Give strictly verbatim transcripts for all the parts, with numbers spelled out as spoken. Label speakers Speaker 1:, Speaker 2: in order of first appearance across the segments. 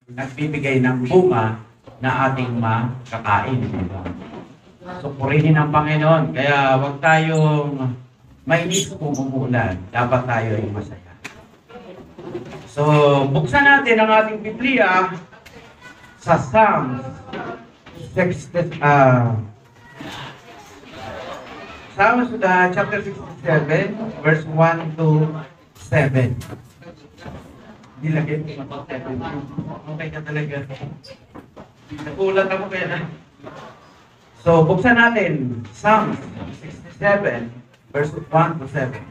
Speaker 1: nagbibigay ng bunga na ating makakain. Diba? So, purihin ang Panginoon. Kaya huwag tayong mainis kung umuulan. Dapat tayo ay masaya. So, buksan natin ang ating Biblia sa Psalms sixty, uh, Psalms uh, chapter sixty-seven, verse one to seven. Nilagay ko ito seven. Okay ka talaga. Nagulat ako kaya na. So, buksan natin Psalms sixty-seven, verse one to seven.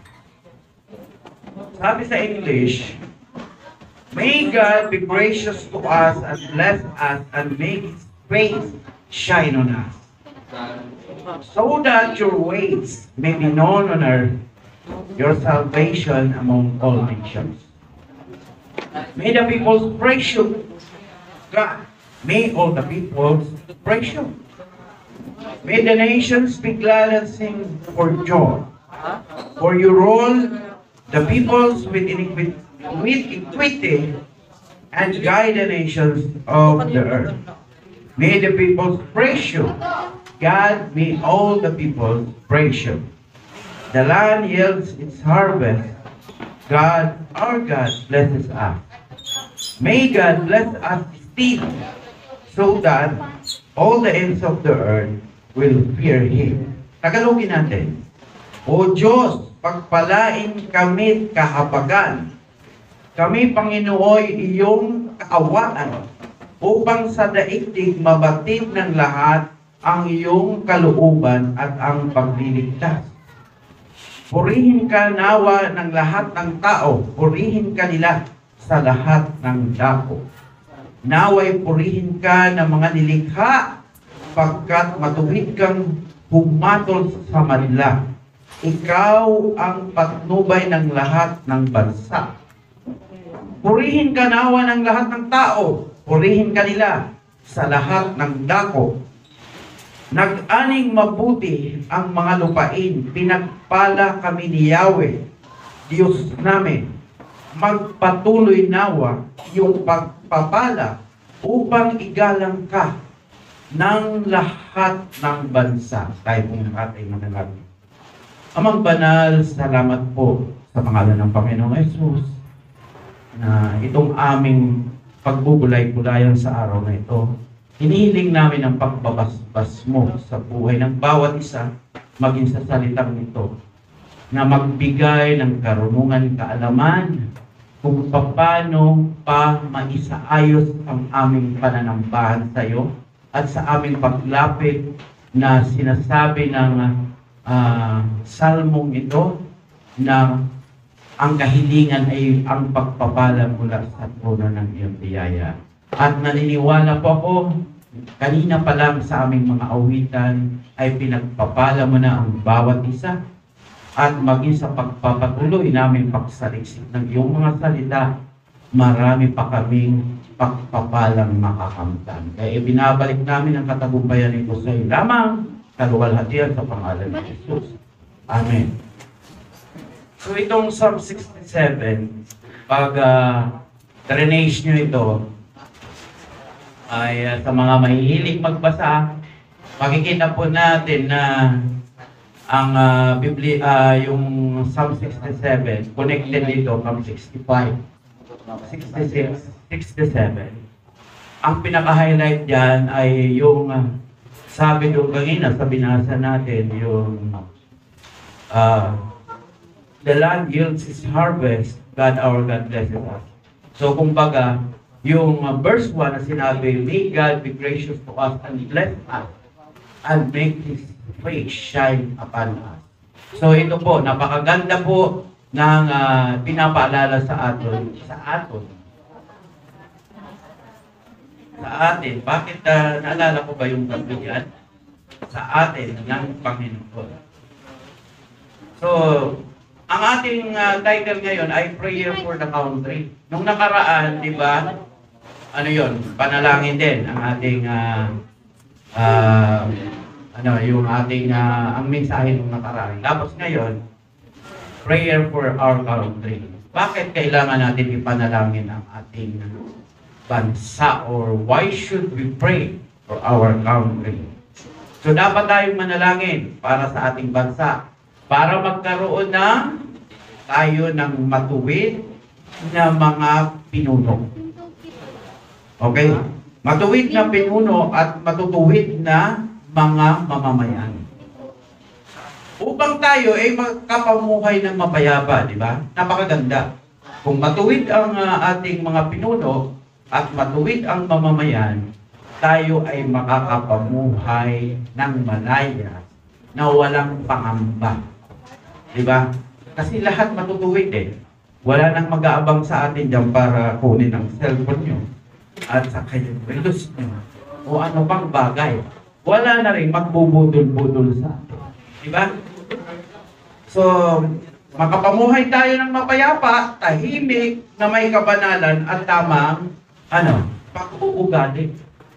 Speaker 1: Sabi sa English, "May God be gracious to us and bless us and make His face shine on us, so that your ways may be known on earth, your salvation among all nations. May the peoples praise you, God. May all the peoples praise you. May the nations be glad and sing for joy. For you rule the peoples with iniquity, with equity and guide the nations of the earth. May the peoples praise you. God, may all the peoples praise you. The land yields its harvest. God, our God, blesses us. May God bless us still, so that all the ends of the earth will fear Him." Tagalogin natin. O Diyos, pagpalain kami kahabagan. Kami, Panginooy, iyong kaawaan, upang sa daigdig mabatid ng lahat ang iyong kalooban at ang pagliligtas. Purihin ka nawa ng lahat ng tao, purihin ka nila sa lahat ng dako. Naway purihin ka ng mga nilikha, pagkat matuwid kang humatol sa madla. Ikaw ang patnubay ng lahat ng bansa. Purihin ka nawa ng lahat ng tao, purihin ka nila sa lahat ng dako. Nag-aning mabuti ang mga lupain, pinagpala kami ni Yahweh, Diyos namin. Magpatuloy nawa yung pagpapala upang igalang ka ng lahat ng bansa. Tayo pong nakatay manalangin. Amang banal, salamat po sa pangalan ng Panginoong Hesus na itong aming pagbubulay-bulayan sa araw na ito. Hinihiling namin ang pagbabasbas mo sa buhay ng bawat isa, maging sa salitang ito, na magbigay ng karunungan, kaalaman, kung paano pa maisaayos ang aming pananambahan sa iyo at sa aming paglapit na sinasabi ng uh, salmong ito na ang kahilingan ay ang pagpapala mula sa puno ng iyong biyaya. At naniniwala po ako, kanina pa lang sa aming mga awitan ay pinagpapala mo na ang bawat isa at maging sa pagpapatuloy namin pagsaliksik ng iyong mga salita, marami pa kaming pagpapalang makakamtan. Kaya ibinabalik namin ang katagumpayan nito sa iyo lamang, kaluwalhatian sa pangalan ni Jesus. Amen. So itong Psalm sixty-seven, pag uh, drainage nyo ito, ay uh, sa mga mahihilig magbasa, makikita po natin na ang uh, Biblia, uh, yung Psalm sixty-seven, connected dito from sixty-five, sixty-six, sixty-seven. Ang pinaka-highlight dyan ay yung uh, sabi doon kanina sa binasa natin, yung uh, the land yields its harvest, God our God blesses us. So kumbaga, yung uh, verse one na sinabi, may God be gracious to us and bless us and make His face shine upon us. So ito po, napakaganda po ng uh, pinapaalala sa atin, sa atin. Sa atin, bakit uh, naalala ko ba yung tatlo yan? Sa atin ng Panginoon. So, ang ating uh, title ngayon ay Prayer for the Country. Nung nakaraan, di ba, ano yon, panalangin din ang ating uh, uh, ano, yung ating uh, ang mensahe nung nakaraan. Tapos ngayon, prayer for our country. Bakit kailangan natin ipanalangin ang ating bansa or why should we pray for our country? So dapat tayong manalangin para sa ating bansa, para magkaroon ng tayo ng matuwid na mga pinuno. Okay? Matuwid na pinuno at matutuwid na mga mamamayan. Upang tayo ay magkapamuhay ng mapayapa, di ba? Napakaganda. Kung matuwid ang uh, ating mga pinuno at matuwid ang mamamayan, tayo ay makakapamuhay ng malaya na walang pangamba. Di ba? Kasi lahat matutuwid eh. Wala nang mag-aabang sa atin dyan para kunin ang cellphone nyo at sa kayong relos nyo o ano pang bagay. Wala na rin magbubudol-budol sa atin. Di ba? So, makapamuhay tayo ng mapayapa, tahimik, na may kabanalan at tamang ano, pag-uugali.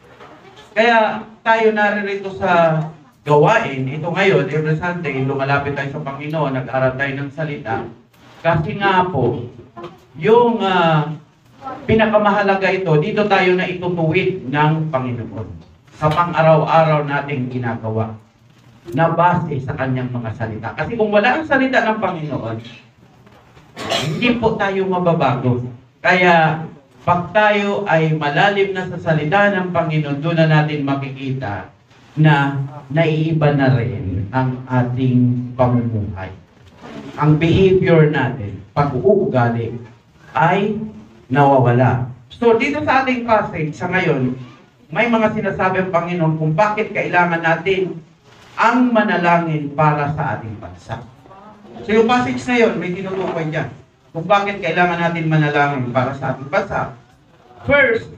Speaker 1: Kaya tayo naririto sa gawain, ito ngayon, every Sunday, lumalapit tayo sa Panginoon, nag-aral tayo ng salita. Kasi nga po, yung uh, pinakamahalaga ito, dito tayo na itutuwid ng Panginoon sa pang-araw-araw nating ginagawa na base sa kanyang mga salita. Kasi kung wala ang salita ng Panginoon, hindi po tayo mababago. Kaya, pag tayo ay malalim na sa salita ng Panginoon, doon na natin makikita na naiiba na rin ang ating pamumuhay. Ang behavior natin, pag-uugali, ay nawawala. So, dito sa ating passage, sa ngayon, may mga sinasabi ang Panginoon kung bakit kailangan natin ang manalangin para sa ating bansa. So, yung passage na yun, may tinutukoy dyan. Kung bakit kailangan natin manalangin para sa ating bansa. First,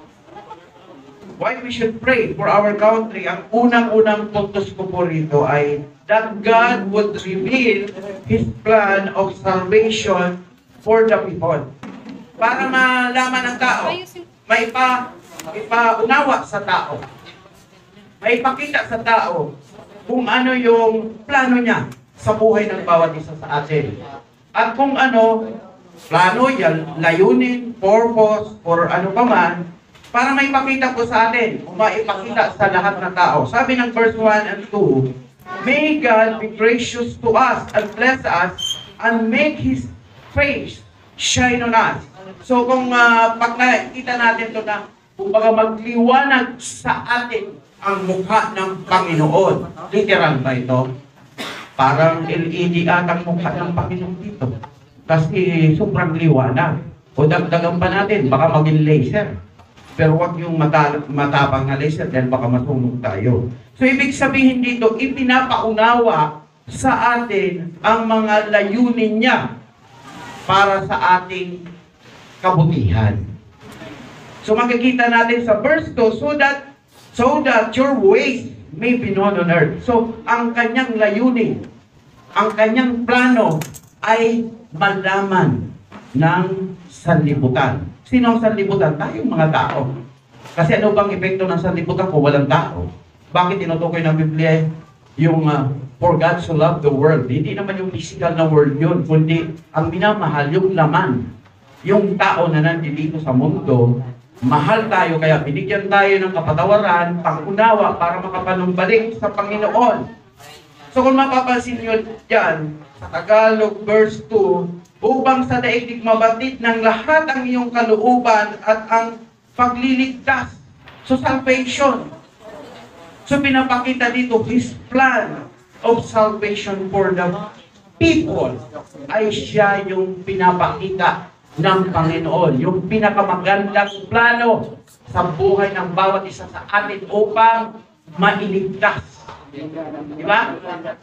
Speaker 1: why we should pray for our country. Ang unang-unang puntos ko po rito ay that God would reveal His plan of salvation for the people. Para malaman ng tao, may pa, may paunawa sa tao, may pakita sa tao kung ano yung plano niya sa buhay ng bawat isa sa atin. At kung ano, plano, layunin, purpose, or ano pa man, para may pakita po sa atin, o maipakita sa lahat ng tao. Sabi ng verse one and two, may God be gracious to us and bless us and make His face shine on us. So kung uh, pag nakita natin ito na, kung baga magliwanag sa atin ang mukha ng Panginoon. Literal ba ito? Parang L E D at ang mukha ng Panginoon dito. Kasi sobrang liwanag. O dagdagan pa natin, baka maging laser. Pero wag yung mata matapang na laser dahil baka masunog tayo. So ibig sabihin dito, ipinapaunawa sa atin ang mga layunin niya para sa ating kabutihan. So makikita natin sa verse two, so that so that your ways may be known on earth. So ang kanyang layunin, ang kanyang plano ay malaman ng sanlibutan. Sino ang sanlibutan? Tayong mga tao. Kasi ano bang epekto ng sanlibutan kung walang tao? Bakit tinutukoy ng Biblia yung uh, for God so loved the world? Hindi naman yung physical na world yun, kundi ang minamahal, yung laman. Yung tao na nandito sa mundo, mahal tayo, kaya binigyan tayo ng kapatawaran, pangunawa para makapanumbalik sa Panginoon. So kung mapapansin nyo dyan, sa Tagalog verse two, upang sa daigdig mabatid ng lahat ang iyong kalooban at ang pagliligtas. So salvation. So pinapakita dito, His plan of salvation for the people ay siya yung pinapakita ng Panginoon. Yung pinakamagandang plano sa buhay ng bawat isa sa atin upang mailigtas. Di ba?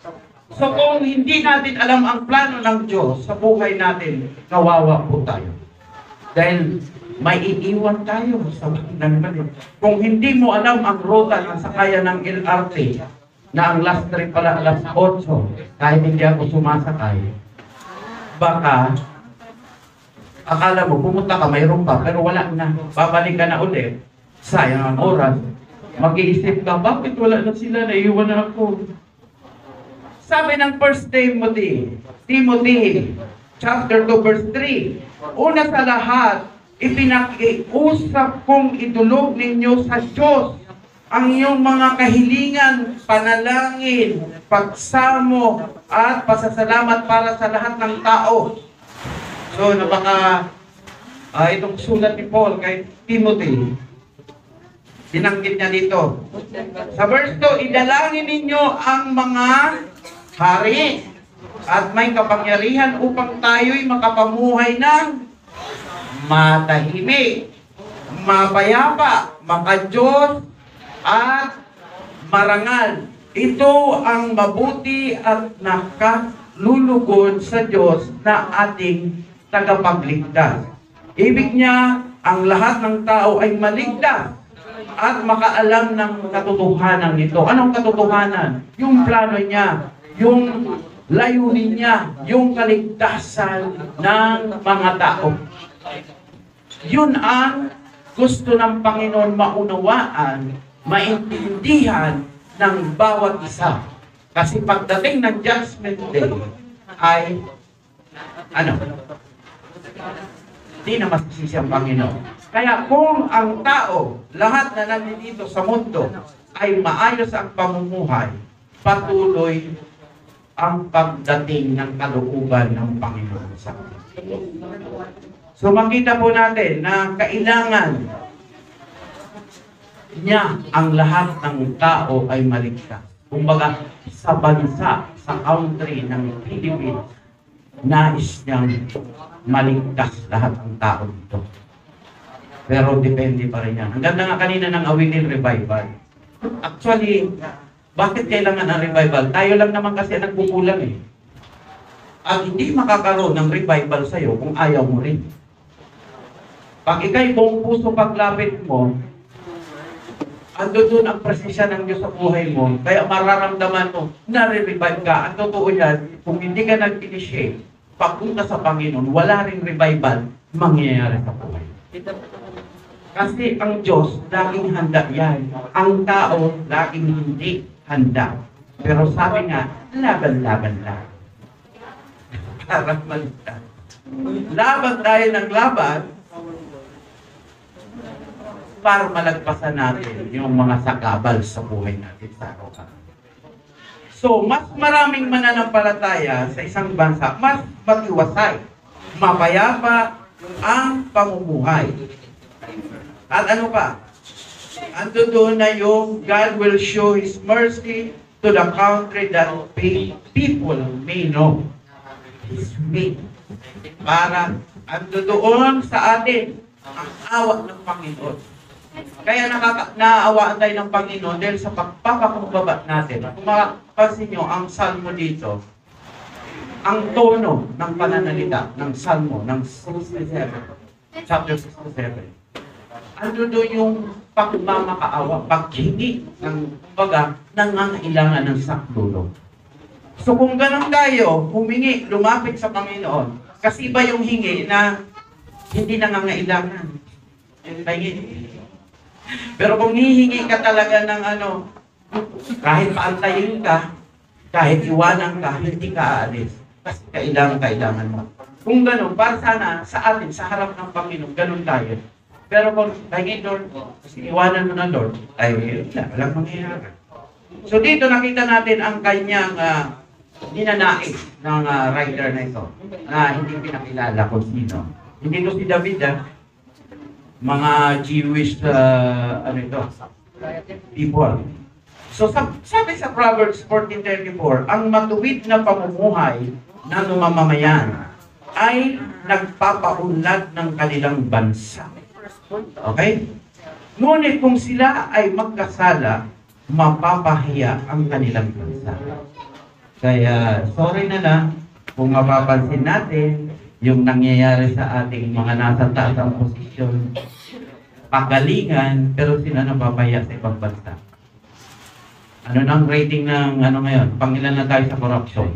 Speaker 1: So kung hindi natin alam ang plano ng Diyos sa buhay natin, kawawa po tayo. Dahil may iiwan tayo sa ng balik. Kung hindi mo alam ang ruta ng sakayan ng L R T, na ang last trip pala alas otso, kahit hindi ako sumasakay, baka akala mo, pumunta ka, mayroon pa, pero wala na. Babalik ka na ulit. Sayang ang oras. Mag-iisip ka, bakit wala na sila? Naiiwan na ako. Sabi ng First Timothy, Timothy, chapter two, verse three, una sa lahat, ipinakiusap kong idulog ninyo sa Diyos ang iyong mga kahilingan, panalangin, pagsamo, at pasasalamat para sa lahat ng tao. So, napaka, uh, itong sulat ni Paul kay Timothy, binanggit niya dito. Sa verse two, idalangin ninyo ang mga hari at may kapangyarihan upang tayo'y makapamuhay ng matahimik, mapayapa, makadiyos, at marangal. Ito ang mabuti at nakalulugod sa Diyos na ating tagapagligtas. Ibig niya, ang lahat ng tao ay maligtas at makaalam ng katotohanan nito. Anong katotohanan? Yung plano niya, yung layunin niya, yung kaligtasan ng mga tao. Yun ang gusto ng Panginoon maunawaan, maintindihan ng bawat isa. Kasi pagdating ng Judgment Day, ay, ano, hindi na masisisi ang Panginoon. Kaya kung ang tao, lahat na nandito sa mundo, ay maayos ang pamumuhay, patuloy ang pagdating ng kalooban ng Panginoon sa atin. So makita po natin na kailangan niya ang lahat ng tao ay maligtas. Kumbaga, sa bansa, sa country ng Philippines, nais niyang maligtas lahat ng tao dito. Pero depende pa rin yan. Ang ganda nga kanina ng awitin revival. Actually, bakit kailangan ng revival? Tayo lang naman kasi nagkukulang eh. At hindi makakaroon ng revival sa'yo kung ayaw mo rin. Pag ikay buong puso paglapit mo, ando doon ang presensya ng Diyos sa buhay mo, kaya mararamdaman mo, nare-revive ka. Ang totoo yan, kung hindi ka nag-initiate, pagpunta sa Panginoon, wala ring revival mangyayari sa buhay. Kasi ang Diyos, laging handa yan. Ang tao, laging hindi handa. Pero sabi nga, laban-laban lang. Parang malita. Laban tayo ng laban, para malagpasan natin yung mga sakabal sa buhay natin sa araw-araw. So, mas maraming mananampalataya sa isang bansa, mas matiwasay, mapayapa ang pamumuhay. At ano pa? Ando doon na yung God will show His mercy to the country that people may know His way. Para ando doon sa atin ang awa ng Panginoon. Kaya nakaka naaawaan tayo ng Panginoon dahil sa pagpapakumbaba natin. Kung mapapansin nyo, ang salmo dito, ang tono ng pananalita ng salmo, ng sixty-seven, chapter sixty-seven, ano doon yung pagmamakaawa, paghingi ng, kumbaga, nangangailangan ng sakdulong. So kung ganun tayo, humingi, lumapit sa Panginoon, kasi iba yung hingi na hindi nangangailangan. Hingi. Pero kung hihingi ka talaga ng ano, kahit paantayin ka, kahit iwanan ka, hindi ka aalis. Kasi kailangan, kailangan mo. Kung gano'n, para sana sa atin, sa harap ng Panginoon, gano'n tayo. Pero kung hingi, Lord, kasi iwanan mo na, Lord, ay wala, walang mangyayari. So dito nakita natin ang kanyang uh, ninanais ng uh, writer na ito, na hindi pinakilala kung sino. Hindi to si David, ah. Mga Jewish, uh, ano ito, people. So, sabi sa Proverbs fourteen thirty-four, ang matuwid na pamumuhay ng mamamayan ay nagpapaunlad ng kanilang bansa. Okay? Ngunit kung sila ay magkasala, mapapahiya ang kanilang bansa. Kaya, sorry na lang kung mapapansin natin yung nangyayari sa ating mga nasa taas ang posisyon, pagalingan, pero sila napapahiya sa ibang bansa. Ano nang rating ng ano ngayon? Pangilan na tayo sa corruption.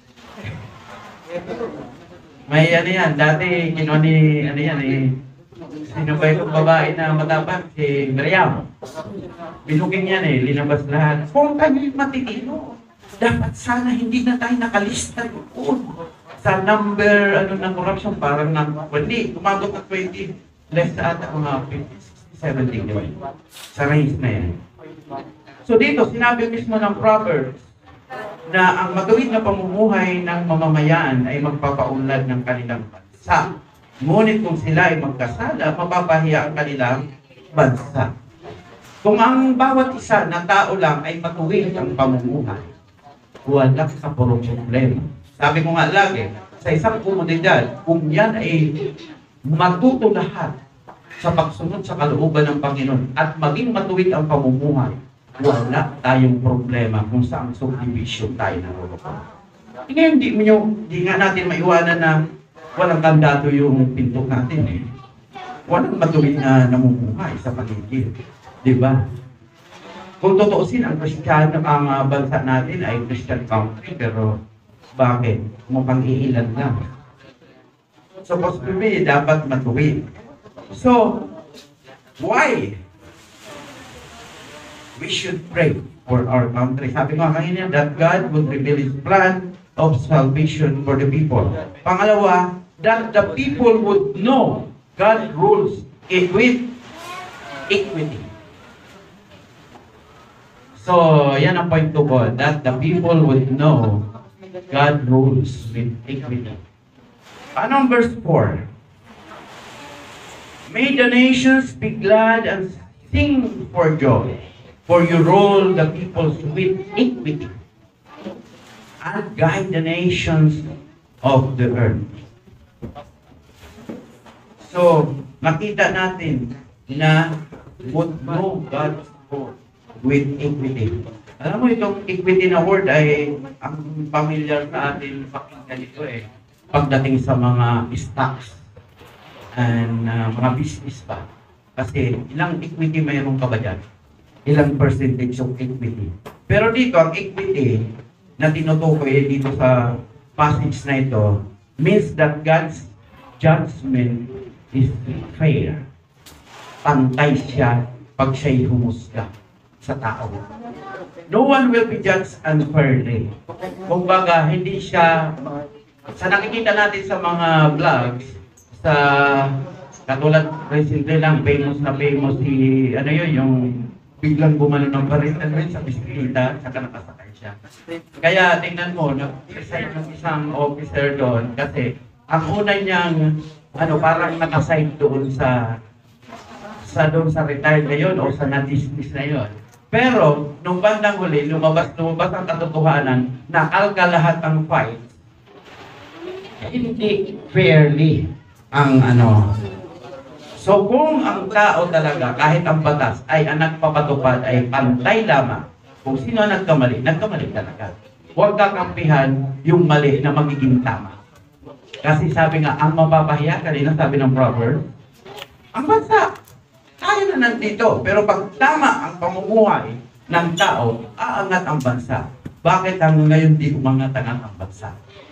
Speaker 1: May ano yan, dati kinuha ni, ano yan eh, sino ba itong babae na matapang? Si Miriam. Binuking yan eh, linabas lahat. Kung kami matitino, dapat sana hindi na tayo nakalista doon sa number ano ng corruption, parang ng, hindi, umabot ng twenty. less ata mga fifty, sixty, seventy, di ba? Sa range na yan. So dito, sinabi mismo ng Proverbs na ang matuwid na pamumuhay ng mamamayan ay magpapaunlad ng kanilang bansa. Ngunit kung sila ay magkasala, mapapahiya ang kanilang bansa. Kung ang bawat isa na tao lang ay matuwid ang pamumuhay, wala sa purong problema. Sabi ko nga lagi, sa isang komunidad, kung yan ay matuto lahat sa pagsunod sa kalooban ng Panginoon at maging matuwid ang pamumuhay, wala tayong problema kung saan subdivision tayo naroon. Ngayon, hindi, hindi nga natin maiwanan na walang kandado yung pinto natin eh. Walang matuwid na namumuhay sa paligid. Diba? Kung totoosin, ang Kristiyano, ang uh, bansa natin ay Christian country, pero bakit? Mukhang iilan lang. Supposed to be, dapat matuwid. So, why? We should pray for our country. Sabi ko kanina that God would reveal His plan of salvation for the people. Pangalawa, that the people would know God rules it with equity. So, yan ang point to ko, that the people would know God rules with equity. Anong verse four? May the nations be glad and sing for joy, for you rule the peoples with equity and guide the nations of the earth. So, makita natin na would know God's rule with equity. Alam mo, itong equity na word ay ang familiar sa atin pakinggan ito eh. Pagdating sa mga stocks and uh, mga business pa. Kasi ilang equity mayroon ka ba dyan? Ilang percentage of equity. Pero dito, ang equity na tinutukoy dito sa passage na ito means that God's judgment is fair. Pantay siya pag siya'y humusga sa tao. No one will be judged unfairly. Kumbaga, hindi siya, sa nakikita natin sa mga vlogs, sa katulad recently lang, famous na famous si, ano yun, yung biglang bumano ng baril, ano yun, sa bisikleta, saka nakasakay siya. Kaya tingnan mo, nag-resign ng isang officer doon kasi ang una niyang, ano, parang nakaside doon sa sa doon sa retired na yun o sa na-dismiss na yun. Pero, nung bandang huli, lumabas, lumabas ang katotohanan na kalka lahat ang fight, hindi fairly ang ano. So, kung ang tao talaga, kahit ang batas, ay ang nagpapatupad, ay pantay lamang, kung sino ang nagkamali, nagkamali talaga. Huwag kakampihan yung mali na magiging tama. Kasi sabi nga, ang mapapahiya, kanina sabi ng Proverbs, ang bansa, tayo na nandito. Pero pag tama ang pamumuhay ng tao, aangat ang bansa. Bakit ang ngayon di umangat-angat ang bansa?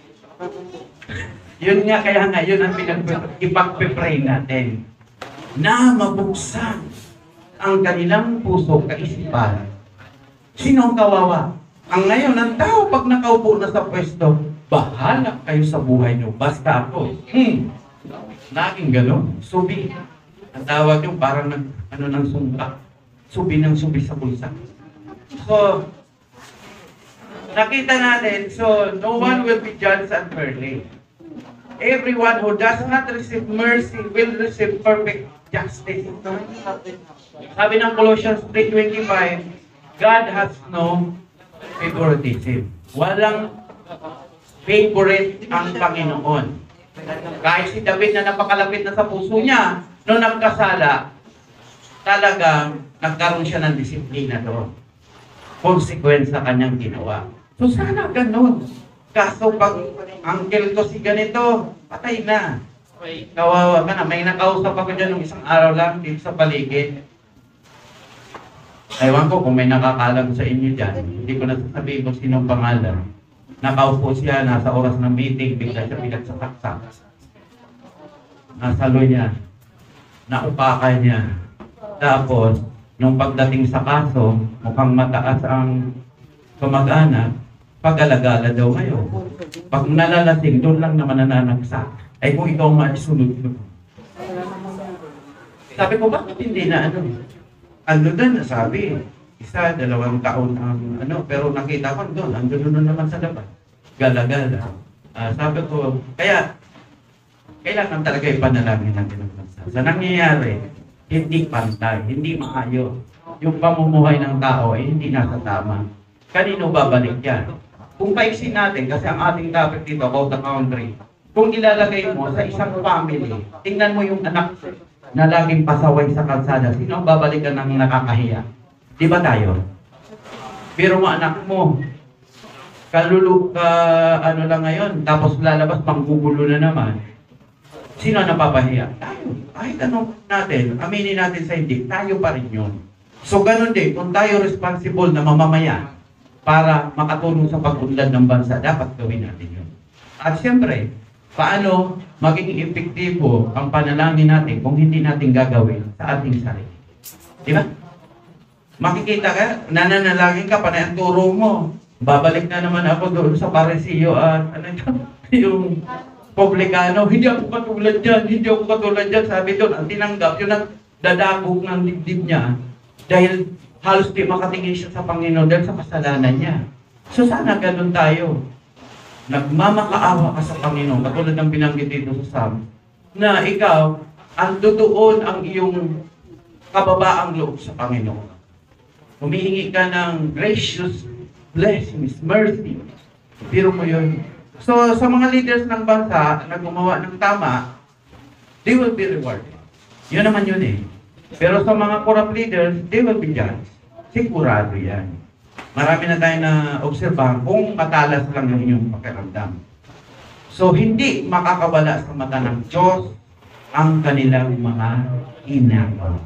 Speaker 1: Yun nga, kaya nga, yun ang pinag-ipag-pray natin. Na mabuksan ang kanilang puso, kaisipan. Sino ang kawawa? Ang ngayon, ang tao pag nakaupo na sa pwesto, bahala kayo sa buhay nyo. Basta ako. Hmm. Laging gano'n. Subi. Ang tawag yung parang nag, ano ng sungka. Subi ng subi sa bulsa. So, nakita natin, so, no one will be judged unfairly. Everyone who does not receive mercy will receive perfect justice. Sabi ng Colossians three twenty-five, God has no favoritism. Walang favorite ang Panginoon. Kahit si David na napakalapit na sa puso niya, nung nagkasala, talagang nagkaroon siya ng disiplina doon. Consequence sa kanyang ginawa. So sana ganun. Kaso pag uncle ko si ganito, patay na. Kawawa ka na. May nakausap ako dyan ng isang araw lang dito sa paligid. Ewan ko kung may nakakalam sa inyo dyan. Hindi ko nasasabihin kung sinong pangalan. Nakaupo siya, nasa oras ng meeting, bigla siya bigat sa saksak. Nasalo niya. Naupakan niya. Tapos, nung pagdating sa kaso, mukhang mataas ang kamag-anak, pag-alagala daw ngayon. Pag nalalasing, doon lang naman nananagsak. Ay kung ikaw maisunod mo. Sabi ko, bakit hindi na ano? Ano doon, sabi, isa, dalawang taon ang ano, pero nakita ko doon, ando doon naman sa labas. Gala-gala. Ah, sabi ko, kaya, kailangan talaga ipanalangin natin ang bansa. Sa nangyayari, hindi pantay, hindi maayos. Yung pamumuhay ng tao ay hindi nasa tama. Kanino babalik yan? Kung paiksin natin, kasi ang ating topic dito, about the country, kung ilalagay mo sa isang family, tingnan mo yung anak na laging pasaway sa kalsada, sino ang babalikan ng nakakahiya? Di ba tayo? Pero mo anak mo, kalulu ka ano lang ngayon, tapos lalabas manggugulo na naman. Sino ang napapahiya? Tayo. Kahit ano natin, aminin natin sa hindi, tayo pa rin yun. So ganun din, kung tayo responsible na mamamayan para makatulong sa pag-unlad ng bansa, dapat gawin natin yun. At siyempre, paano maging epektibo ang panalangin natin kung hindi natin gagawin sa ating sarili? Di ba? Makikita ka, nananalangin ka, panay ang turo mo. Babalik na naman ako doon sa Parisiyo at ano ito, yung publikano, hindi ako katulad dyan, hindi ako katulad dyan. Sabi doon, ang tinanggap, yung nagdadagog ng dibdib niya, dahil halos di makatingin siya sa Panginoon dahil sa kasalanan niya. So sana ganun tayo. Nagmamakaawa ka sa Panginoon, katulad ng binanggit dito sa Psalm, na ikaw, ang tutuon ang iyong kababaang loob sa Panginoon. Humihingi ka ng gracious blessings, mercy. Pero mo yun. So, sa mga leaders ng bansa na gumawa ng tama, they will be rewarded. Yun naman yun eh. Pero sa mga corrupt leaders, they will be judged. Sigurado yan. Marami na tayo na obserbahan kung matalas lang yung inyong pakiramdam. So, hindi makakawala sa mata ng Diyos ang kanilang mga inagawa.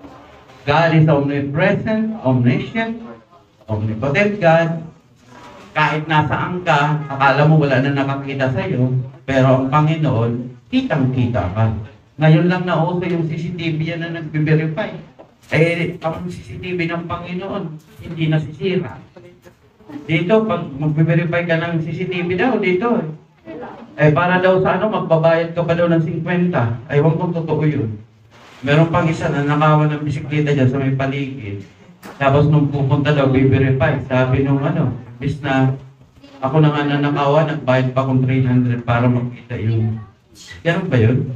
Speaker 1: God is omnipresent, omniscient, omnipotent God. Kahit nasaan ka, akala mo wala na nakakita sa iyo, pero ang Panginoon, kitang-kita ka. Ngayon lang nauso yung C C T V yan na nagbe-verify. Eh, ang C C T V ng Panginoon, hindi nasisira. Dito, pag magbe-verify ka ng C C T V daw, dito eh. Eh, para daw sa ano, magbabayad ka pa daw ng fifty. Aywan kung totoo yun. Meron pang isa na nakawan ng bisikleta dyan sa may paligid. Tapos nung pupunta daw, be-verify. Sabi nung ano, bis na ako na nga nanakawa, nagbayad pa akong three hundred para makita yung... Ganun ba yun?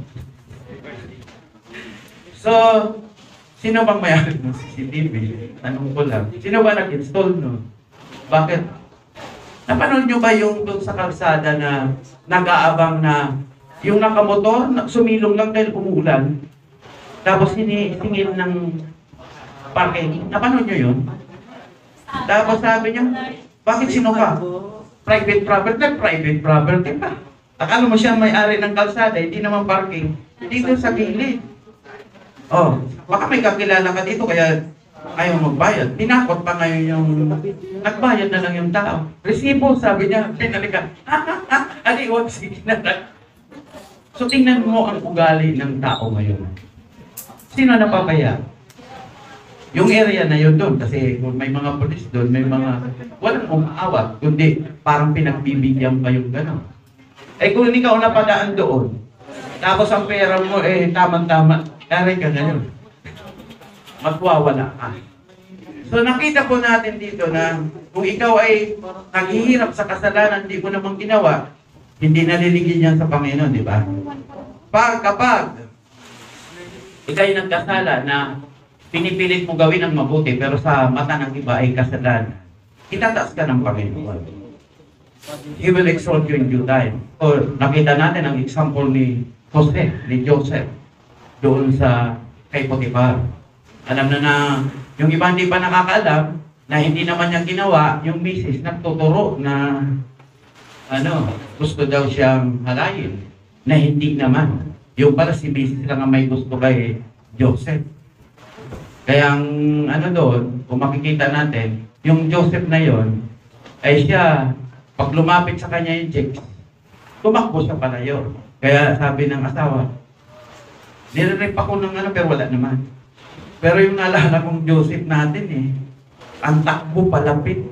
Speaker 1: So, sino bang mayari ng C C T V? Tanong ko lang. Sino ba nag-install no? Bakit? Napanood nyo ba yung doon sa kalsada na nag-aabang na yung nakamotor, sumilong lang dahil umuulan? Tapos sinisingil ng parking. Napanood nyo yun? Tapos sabi niya, bakit sino ka? Private property? Private property pa. Akala mo siya may-ari ng kalsada, hindi naman parking. Dito sa gilid. Oh, baka may kakilala ka dito kaya ayaw magbayad. Tinakot pa ngayon yung nagbayad na lang yung tao. Resibo, sabi niya, pinalikan. Ha, ha, ha, aliwag, sige na lang. So tingnan mo ang ugali ng tao ngayon. Sino napapaya? Yung area na yun doon, kasi may mga polis doon, may mga walang umaawat, kundi parang pinagbibigyan pa yung gano'n. Eh kung ikaw napadaan doon, tapos ang pera mo eh tamang-tama, kaya ka na yun. Magwawala ka. So nakita po natin dito na kung ikaw ay naghihirap sa kasalanan, hindi mo namang ginawa, hindi naliligid yan sa Panginoon, di ba? Pag kapag ikay nagkasala na pinipilit mo gawin ang mabuti pero sa mata ng iba ay kasalanan, itataas ka ng Panginoon. He will exalt you in due time. O nakita natin ang example ni Jose, ni Joseph, doon sa kay Potiphar. Alam na na, yung iba hindi pa nakakaalam, na hindi naman niya ginawa, yung misis nagtuturo na ano, gusto daw siyang halayin, na hindi naman. Yung pala si misis lang ang may gusto kay Joseph. Kaya ang ano doon, kung makikita natin, yung Joseph na yon ay siya, pag lumapit sa kanya yung chicks, tumakbo siya palayo. Kaya sabi ng asawa, nire-rip ako ng ano, pero wala naman. Pero yung naalala kong Joseph natin eh, ang takbo palapit.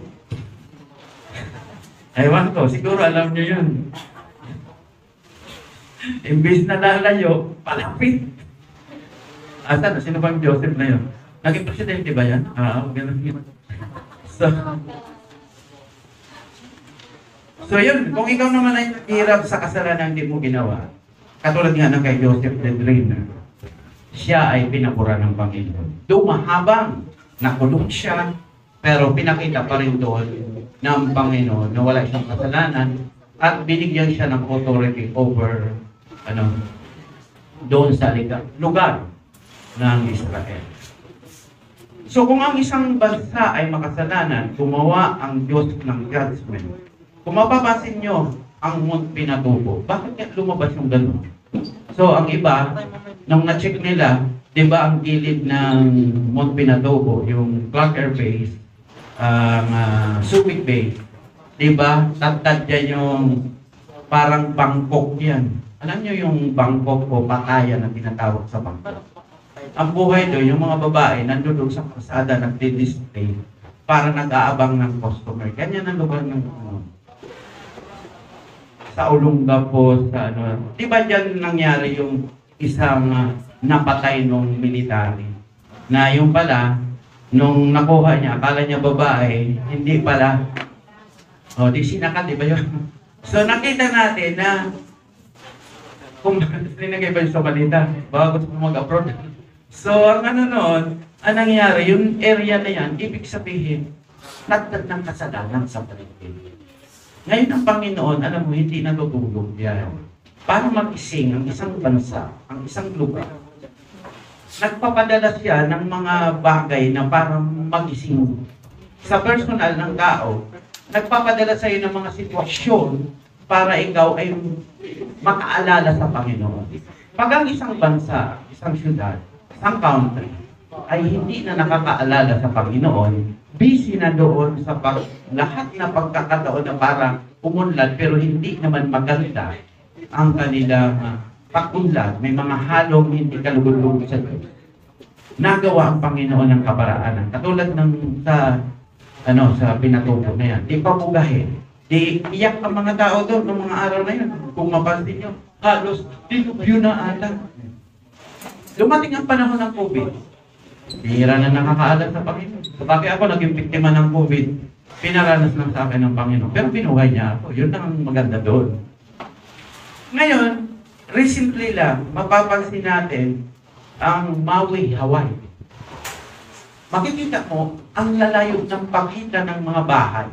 Speaker 1: Ewan ko, siguro alam nyo yun. Imbis na lalayo, palapit. Asa na? Sino bang Joseph na yun? Naging presidente ba yan? Ah, ganun yun. So, so yun, kung ikaw naman ay hirap sa kasalanan hindi mo ginawa, katulad nga ng kay Joseph the Dreamer, siya ay pinapura ng Panginoon. Dumahabang, nakulong siya, pero pinakita pa rin doon ng Panginoon na wala siyang kasalanan at binigyan siya ng authority over ano doon sa lugar ng Israel. So kung ang isang bansa ay makasalanan, gumawa ang Diyos ng judgment. Kung mapapansin nyo, ang Mount Pinatubo, bakit kaya lumabas yung gano'n? So ang iba, nung na-check nila, di ba ang gilid ng Mount Pinatubo, yung Clark Air Base, ang uh, Subic Bay, di ba? Tatad dyan yung parang Bangkok yan. Alam nyo yung Bangkok o Pattaya na tinatawag sa Bangkok? Ang buhay doon, yung mga babae, nandun sa kasada, nagdi-display para nag-aabang ng customer. Ganyan ang lugar ng ano, sa Olonga po, sa ano. Di ba dyan nangyari yung isang uh, napatay nung military? Na yung pala, nung nakuha niya, akala niya babae, hindi pala. O, di sinakat, di ba yun? So, nakita natin na kung sinagay ba yung sa balita, baka gusto mo mag-abroad. So, ang ano noon, ang nangyari, yung area na yan, ibig sabihin, nagdag ng kasalanan sa paligid. Ngayon ang Panginoon, alam mo, hindi natutulog yan. Para mag-ising ang isang bansa, ang isang lugar, nagpapadala siya ng mga bagay na parang mag-ising. Sa personal ng tao, nagpapadala sa iyo ng mga sitwasyon para ikaw ay makaalala sa Panginoon. Pag ang isang bansa, isang syudad, isang country, ay hindi na nakakaalala sa Panginoon, busy na doon sa pag, lahat na pagkakataon na parang umunlad pero hindi naman maganda ang kanilang uh, pagunlad, may mga halong hindi kalugod-lugod sa Diyos. Nagawa ang Panginoon ng kaparaanan. Katulad ng sa ano sa Pinatubo na yan, di pabugahin. Di iyak ang mga tao doon ng mga araw na yun. Kung mapansin nyo, halos dilubyo na ata. Dumating ang panahon ng COVID. Bihira na nakakaalam sa Panginoon. So, bakit ako naging biktima ng COVID? Pinaranas lang sa akin ng Panginoon. Pero binuhay niya ako. Yun ang maganda doon. Ngayon, recently lang, mapapansin natin ang Maui, Hawaii. Makikita mo ang lalayo ng pakita ng mga bahay.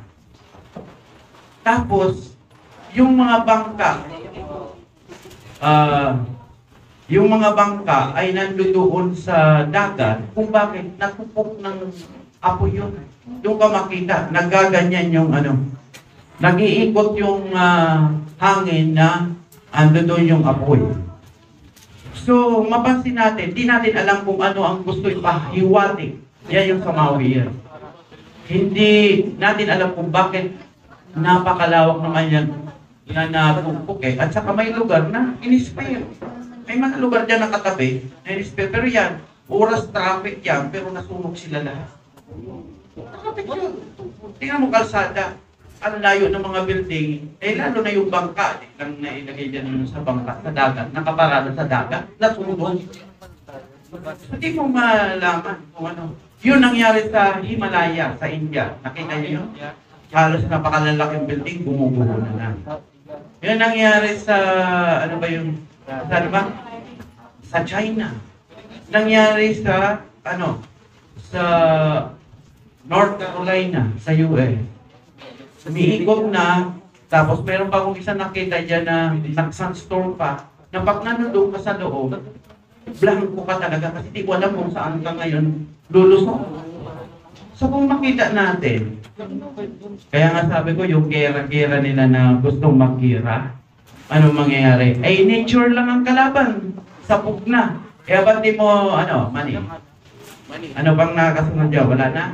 Speaker 1: Tapos, yung mga bangka, ah, uh, yung mga bangka ay nandoon sa dagat kung bakit nakupok ng apoy yun. Doon ka makita, nagaganyan yung ano, nag-iikot yung uh, hangin na ando doon yung apoy. So, mapansin natin, di natin alam kung ano ang gusto ipahiwatig. Yan yung sa Maui yan. Hindi natin alam kung bakit napakalawak naman yan na napupok eh. At saka may lugar na in-spare. May mga lugar dyan na katabi na in-spare. Pero yan, oras traffic yan, pero nasunog sila lahat. Nakapit yun. Tingnan mo kalsada. Ang layo ng mga building, eh lalo na yung bangka, eh, lang nailagay dyan sa bangka, sa dagat, nakaparada sa dagat, nasunog. Hindi mo malaman kung ano. Yun nangyari sa Himalaya, sa India. Nakita niyo yun? Halos napakalalaking building, gumugulo na lang. Yun nangyari sa, ano ba yung, sa ano ba? Sa China. Nangyari sa, ano, sa North Carolina, sa U S. Umiikot na, tapos meron pa akong isa nakita dyan na nag-sunstorm pa, na pag nanonood ka sa loob, blanco ka talaga kasi di ko alam kung saan ka ngayon lulusok. So kung makita natin, kaya nga sabi ko, yung gera-gera nila na gustong magkira, anong mangyayari? Ay, nature lang ang kalaban. Sapog na. Kaya ba't di mo, ano, money? Ano bang nakasunod dyan? Wala na?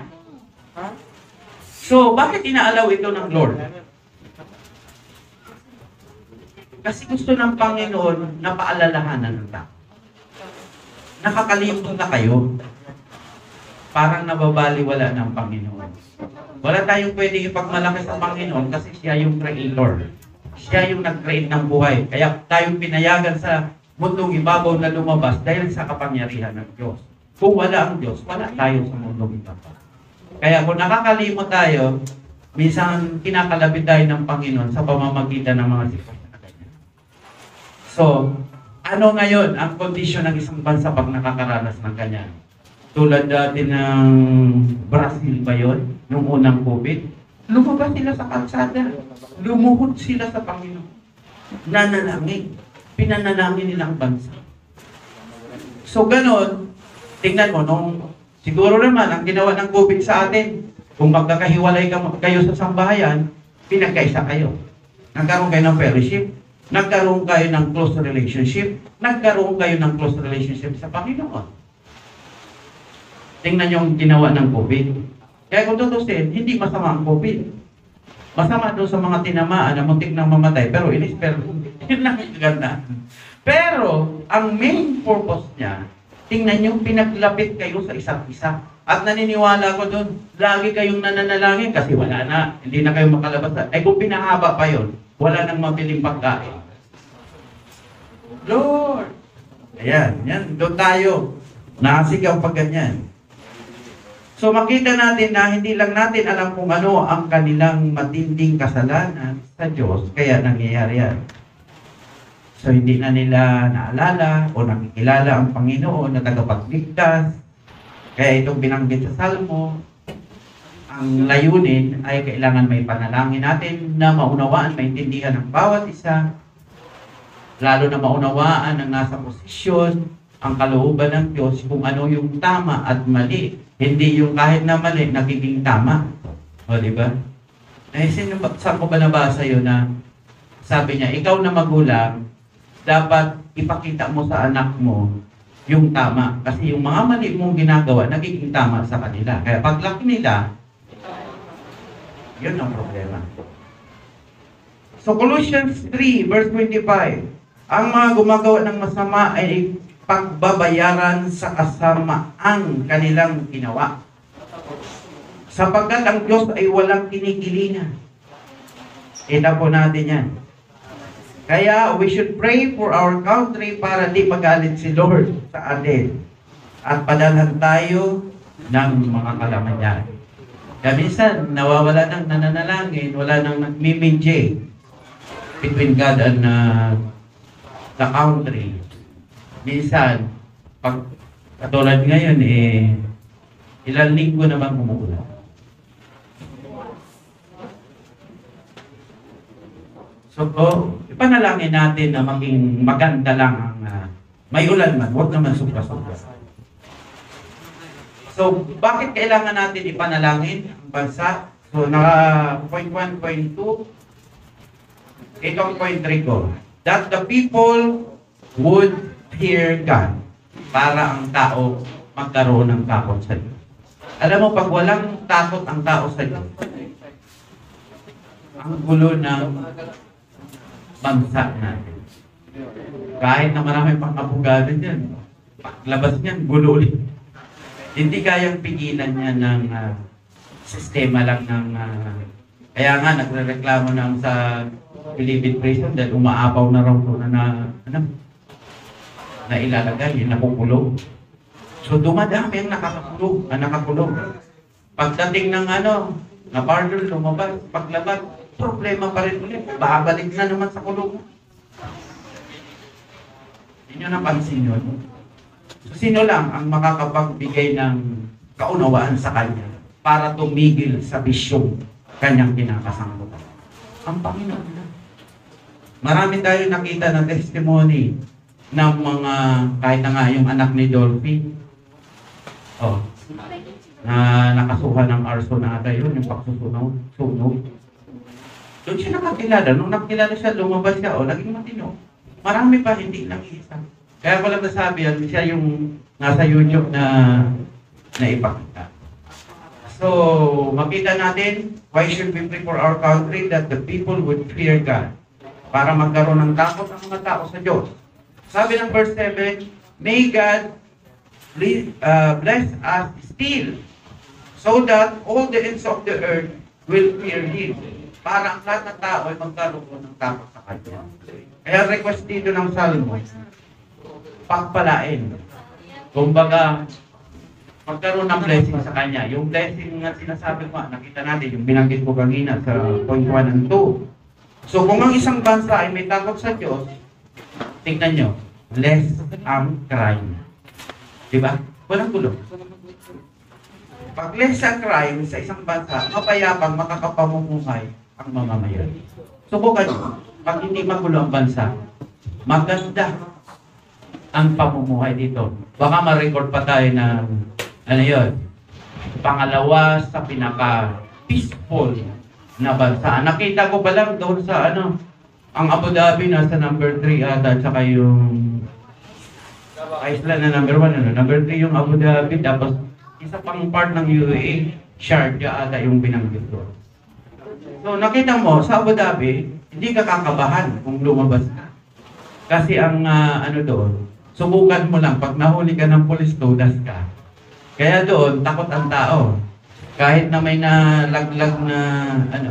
Speaker 1: So, bakit inaalaw ito ng Lord? Kasi gusto ng Panginoon na paalalahanan ng tao. Nakakalimot na kayo. Parang nababaliwala ng Panginoon. Wala tayong pwedeng ipagmalaki sa Panginoon kasi siya yung creator. Siya yung nag-create ng buhay. Kaya tayong pinayagan sa mundong ibabaw na lumabas dahil sa kapangyarihan ng Diyos. Kung wala ang Diyos, wala tayo sa mundong ibabaw. Kaya kung nakakalimot tayo, minsan kinakalapit tayo ng Panginoon sa pamamagitan ng mga sitwasyon na ganyan. So, ano ngayon ang kondisyon ng isang bansa pag nakakaranas ng ganyan? Tulad dati ng Brazil ba yun? Nung unang COVID? Lumabas sila sa kalsada. Lumuhod sila sa Panginoon. Nanalangin. Pinanalangin nila ang bansa. So, ganon. Tingnan mo, nung siguro naman, ang ginawa ng COVID sa atin, kung magkakahiwalay kayo sa sambahayan, pinagkaisa kayo. Nagkaroon kayo ng fellowship. Nagkaroon kayo ng close relationship. Nagkaroon kayo ng close relationship sa Panginoon. Tingnan yung ginawa ng COVID. Kaya kung tutusin, hindi masama ang COVID. Masama doon sa mga tinamaan na muntik nang mamatay, pero in-spell. Yun lang yung ganda. Pero, ang main purpose niya, tingnan yung pinaglapit kayo sa isa't isa. At naniniwala ko doon, lagi kayong nananalangin kasi wala na, hindi na kayo makalabas. Ay kung pinahaba pa yon, wala nang mabiling pagkain. Lord! Ayan, yan, doon tayo. Nakasigaw pag ganyan. So makita natin na hindi lang natin alam kung ano ang kanilang matinding kasalanan sa Diyos, kaya nangyayari yan. So hindi na nila naalala o nakikilala ang Panginoon na tagapagligtas. Kaya itong binanggit sa Salmo, ang layunin ay kailangan may panalangin natin na maunawaan, maintindihan ng bawat isa, lalo na maunawaan ang nasa posisyon, ang kalooban ng Diyos kung ano yung tama at mali. Hindi yung kahit na mali, nagiging tama. O, di ba? Eh, sino ba, saan ko ba nabasa yun na sabi niya, ikaw na magulang, dapat ipakita mo sa anak mo yung tama. Kasi yung mga mali mong ginagawa, nagiging tama sa kanila. Kaya paglaki nila, yun ang problema. So, Colossians three, verse twenty-five, ang mga gumagawa ng masama ay pagbabayaran sa kasamaang kanilang ginawa. Sapagkat ang Diyos ay walang kinikilingan. Kita po natin yan. Kaya we should pray for our country para di magalit si Lord sa atin. At padalhan tayo ng mga kalamanyan. Kaya minsan, nawawala ng nananalangin, wala nang nagmimidye between God and uh, the country. Minsan, pag katulad ngayon, eh, ilang linggo naman umuulan. So, oh, ipanalangin natin na maging maganda lang ang uh, may ulan man, huwag naman sobra-sobra. So, bakit kailangan natin ipanalangin ang bansa? So, naka point one, point two, ito ang point three ko. That the people would fear God, para ang tao magkaroon ng takot sa Diyos. Alam mo, pag walang takot ang tao sa Diyos, ang gulo ng bansa natin. Kahit na marami pang abogado dyan, paglabas niyan, gulo ulit. Hindi kayang pigilan niya ng uh, sistema lang ng... Uh, kaya nga, nagre-reklamo na sa Philippine prison dahil umaapaw na raw na, na ano, na ilalagay, nakukulong. So dumadami ang nakakulong, ang nakakulong. Pagdating ng ano, na pardon, lumabas, paglabas, problema pa rin ulit. Babalik na naman sa kulong. Hindi nyo napansin yun. So sino lang ang makakapagbigay ng kaunawaan sa kanya para tumigil sa bisyong kanyang kinakasangkutan? Ang Panginoon na. Marami tayo nakita ng testimony ng mga, kahit na nga yung anak ni Dolphy, oh, na nakasuhan ng arson na ata yun, yung pagsusunog, sunog. Doon siya nakakilala. Nung nakilala siya, lumabas siya, oh, naging matino. Marami pa, hindi lang isa. Kaya ko lang nasabi yan, siya yung nasa YouTube na naipakita. So, makita natin, why should we pray for our country? That the people would fear God. Para magkaroon ng takot ang mga tao sa Diyos. Sabi ng verse seven, may God uh, bless us still, so that all the ends of the earth will fear Him. Para ang lahat ng tao ay magkaroon ng takot sa Kanya. Kaya request dito ng Salmo, pagpalain. Kumbaga, magkaroon ng blessing sa kanya. Yung blessing na sinasabi ko, nakita natin, yung binanggit ko kanina sa point one and two. So kung ang isang bansa ay may takot sa Diyos, tingnan nyo, less ang crime. Diba? Walang gulo. Pag less ang crime sa isang bansa, mapayapang makakapamumuhay ang mamamayan. Subukan nyo, pag hindi magulo ang bansa, maganda ang pamumuhay dito. Baka ma-record pa tayo ng, ano yun, pangalawa sa pinaka-peaceful na bansa. Nakita ko pa lang doon sa, ano, ang Abu Dhabi nasa number three ata, tsaka yung Iceland na number one, ano, number three yung Abu Dhabi, tapos isa pang part ng U A E, Sharjah ata yung binanggit ko. So nakita mo, sa Abu Dhabi, hindi ka kakabahan kung lumabas ka. Kasi ang uh, ano doon, subukan mo lang, pag nahuli ka ng police, tudas ka. Kaya doon, takot ang tao. Kahit na may nalaglag na, ano,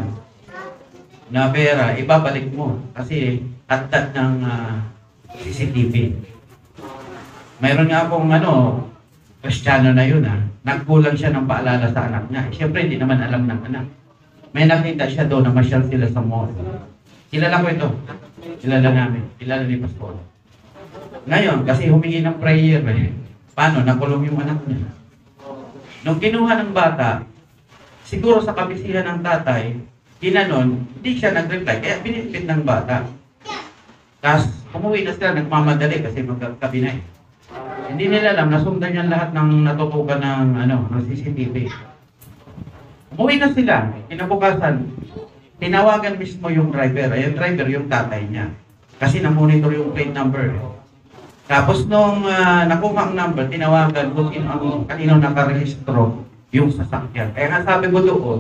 Speaker 1: na pera, ibabalik mo. Kasi at-tat ng uh, C C T V. Mayroon nga akong, ano, Kristiyano na yun, ha. Nagkulang siya ng paalala sa anak niya. Siyempre, hindi naman alam ng anak. May nakita siya doon na masyal sila sa mall. Kilala ko ito. Kilala namin. Kilala ni Pastor. Ngayon, kasi humingi ng prayer, eh. Paano? Nakulong yung anak niya. Nung kinuha ng bata, siguro sa kabisihan ng tatay, ginanon, hindi siya nag-reply, kaya binitbit ng bata. Tapos, umuwi na sila, nagmamadali kasi magkakabinay. Hindi nila alam, nasundan niyan lahat ng natutukan ng, ano, ng C C T V. Umuwi na sila, kinabukasan, tinawagan mismo yung driver. Ay, yung driver, yung tatay niya. Kasi na-monitor yung plate number. Tapos nung uh, nakuha ang number, tinawagan kung sino ang kanino nakarehistro yung sasakyan. Kaya nga sabi ko doon,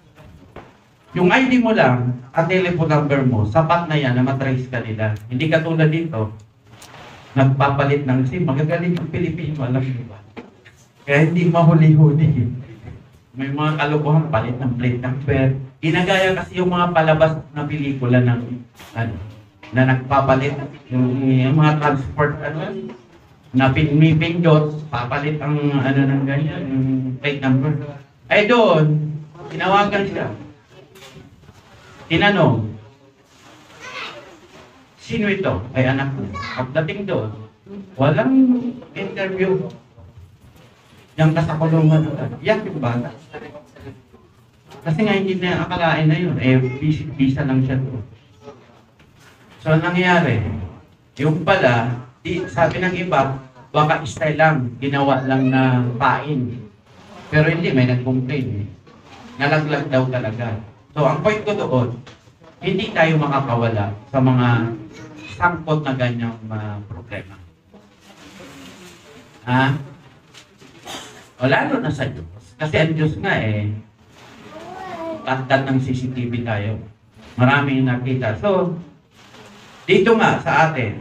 Speaker 1: yung I D mo lang at telephone number mo, sapat na yan na matrace ka nila. Hindi katulad dito, nagpapalit ng SIM. Magagaling yung Pilipino, alam mo ba? Kaya hindi mahuli-huli. May mga kalokohan, palit ng plate number. Ginagaya kasi yung mga palabas na pelikula ng ano, na nagpapalit yung, yung mga transport ano, na pinipindot, papalit ang ano ng ganyan, yung plate number. Ay doon, tinawagan siya. Tinanong, sino ito? Ay anak ko. Pagdating doon, walang interview. Yang kasakulungan na yan yung bata. Kasi nga hindi na akalain na yun. Eh, visa lang siya doon. So, ang nangyari, yung pala, di, sabi ng iba, baka style lang, ginawa lang na pain. Pero hindi, may nag-complain. Eh. Nalaglag daw talaga. So, ang point ko doon, hindi tayo makakawala sa mga sangkot na ganyang uh, problema. Ha? O lalo na sa Diyos. Kasi ang Diyos nga eh, tatad ng C C T V tayo. Maraming nakita. So, dito nga sa atin,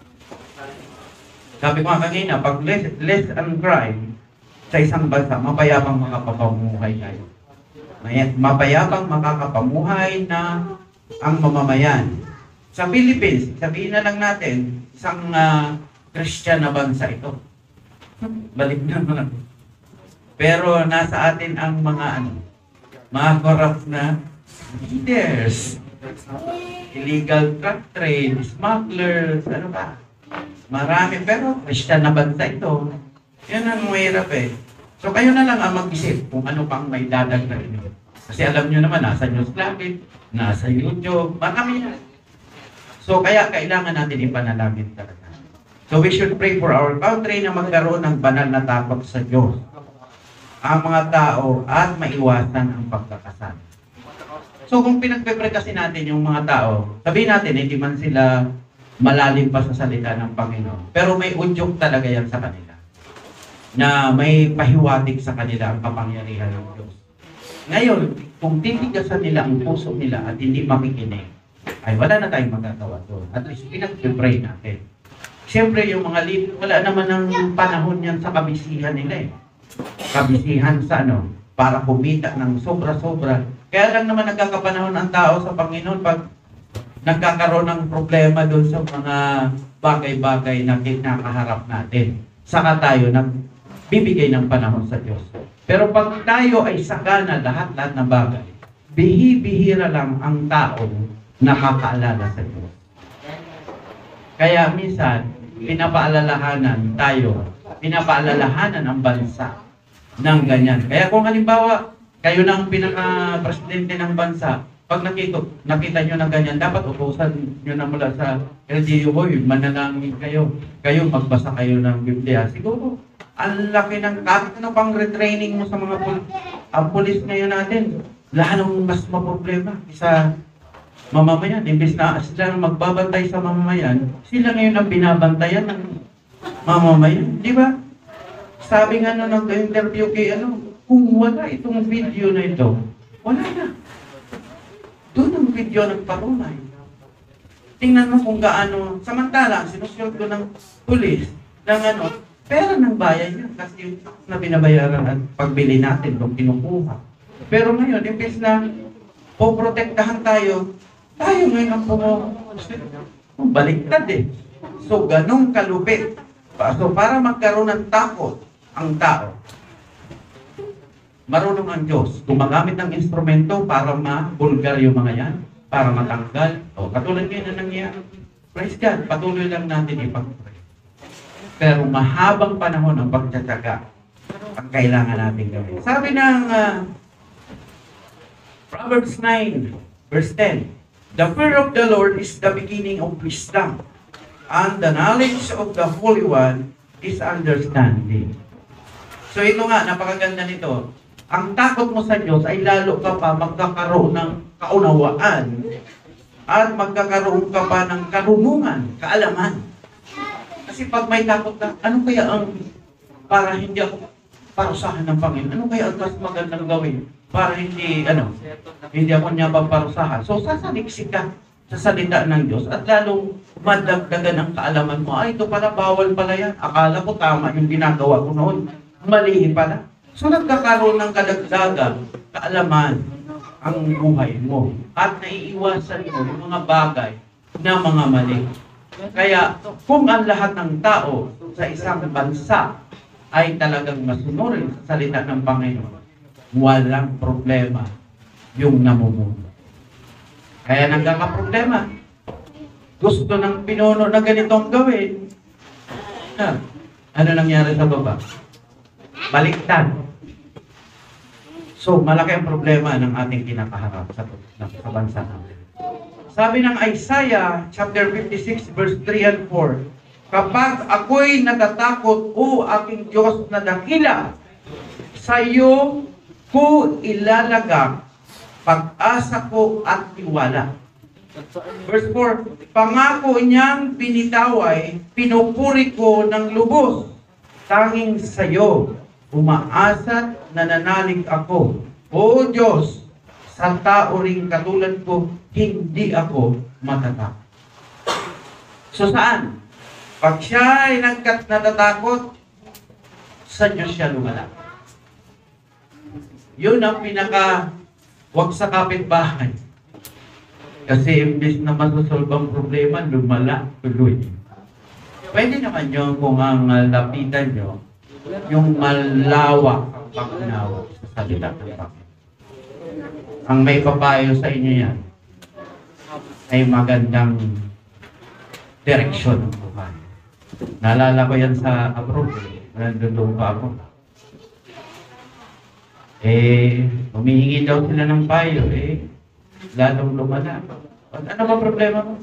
Speaker 1: sabi ko nga kanina, pag less, less ang crime sa isang bansa, mapayapang makakapamuhay tayo. Mapayapang makakapamuhay na ang mamamayan. Sa Philippines, sabihin na lang natin, isang uh, Christian na bansa ito. Balik na naman. Pero nasa atin ang mga ano, mga corrupt na leaders. Illegal drug trade, smugglers, ano ba? Marami, pero Christian na bansa ito. Yan ang mahirap eh. So kayo na lang ang mag-isip kung ano pang may dadagdag nyo. Kasi alam nyo naman, nasa News Club, nasa YouTube, marami yan. So kaya kailangan natin ipanalangin talaga. So we should pray for our country na magkaroon ng banal na takot sa Diyos. Ang mga tao at maiwasan ang pagkakasal. So kung pinagpe-pray kasi natin yung mga tao, sabihin natin, hindi man sila malalim pa sa salita ng Panginoon. Pero may udyok talaga yan sa kanila. Na may pahiwatig sa kanila ang kapangyarihan ng Diyos. Ngayon, kung titigasan nila ang puso nila at hindi makikinig, ay wala na tayong magagawa doon. At least pinagpe-pray natin. Siyempre yung mga leader, wala naman ng panahon yan sa kabisihan nila eh. Kabisihan sa ano, para kumita ng sobra-sobra. Kaya lang naman nagkakapanahon ang tao sa Panginoon pag nagkakaroon ng problema doon sa mga bagay-bagay na kinakaharap natin. Saka tayo nagbibigay ng panahon sa Diyos. Pero pag tayo ay sagana lahat-lahat ng bagay, bihi-bihira lang ang tao nakakaalala sa Diyos. Kaya minsan, pinapaalalahanan tayo, pinapaalalahanan ang bansa ng ganyan. Kaya kung halimbawa, kayo na ang pinaka-presidente ng bansa, pag nakita, nakita nyo ng ganyan, dapat utusan nyo na mula sa L G U, hoy, manalangin kayo. Kayo, magbasa kayo ng Biblia. Siguro, ang laki ng kahit ano pang retraining mo sa mga pul ang pulis ngayon natin, lalong mas maproblema sa mamamayan. Imbes na sila magbabantay sa mamamayan, sila ngayon ang binabantayan ng mamamayan. Di ba? Sabi nga na nag-interview kay ano, kung wala itong video na ito, wala na. Doon ang video nagpatunay. Tingnan mo kung gaano, samantala, sinusunod ng pulis ng ano, pera ng bayan yan kasi yung na binabayaran at pagbili natin kung kinukuha. Pero ngayon, imbes na poprotektahan tayo, tayo ngayon ang pumo, baliktad eh. So, ganong kalupit. So, para magkaroon ng takot ang tao, marunong ang Diyos gumagamit ng instrumento para mabulgar yung mga yan, para matanggal. O, katulad ngayon na nangyayari. Praise God, patuloy lang natin ipag-pray. Pero mahabang panahon ang pagtsatsaga ang kailangan natin gawin. Sabi ng uh, Proverbs nine, verse ten, the fear of the Lord is the beginning of wisdom, and the knowledge of the Holy One is understanding. So ito nga, napakaganda nito. Ang takot mo sa Diyos ay lalo ka pa magkakaroon ng kaunawaan at magkakaroon ka pa ng karunungan, kaalaman. Kasi pag may takot ka, ano kaya ang para hindi ako parusahan ng Panginoon? Ano kaya ang mas magandang gawin para hindi, ano, hindi ako niya paparusahan? So sasaliksik ka sa salita ng Diyos at lalong madagdagan ang kaalaman mo. Ay, ito pala, bawal pala yan. Akala ko tama yung ginagawa ko noon. Mali pala. So nagkakaroon ng kadagdagan, kaalaman ang buhay mo. At naiiwasan mo yung mga bagay na mga mali. Kaya kung ang lahat ng tao sa isang bansa ay talagang masunurin sa salita ng Panginoon, walang problema yung namumuno. Kaya nagkakaproblema. Gusto ng pinuno na ganitong gawin. Na, ano nangyari sa baba? Baliktad. So, malaki ang problema ng ating kinakaharap sa, sa bansa natin. Sabi ng Isaiah, chapter fifty-six, verse three and four, kapag ako'y natatakot, o aking Diyos na dakila, sa iyo ko ilalagak pag-asa ko at tiwala. Verse four, pangako niyang binitaway, pinupuri ko ng lubos, tanging sa iyo umaasat nananalig ako. O Diyos, sa tao ring katulad ko, hindi ako matatakot. So saan? Pag siya ay nagkat natatakot, sa Diyos siya lumala. Yun ang pinaka wag sa kapitbahay. Kasi imbis na masusolve ang problema, lumala, tuloy. Pwede naman yun kung ang uh, lapitan nyo, yung malawak ang pag-unawa sa salita ng Panginoon. Ang may papayo sa inyo yan ay magandang direksyon ng buhay. Naalala ko yan sa abroad. Nandun pa ako. Eh, humihingi daw sila ng payo. Eh, lalong lumala. Ano ba problema mo?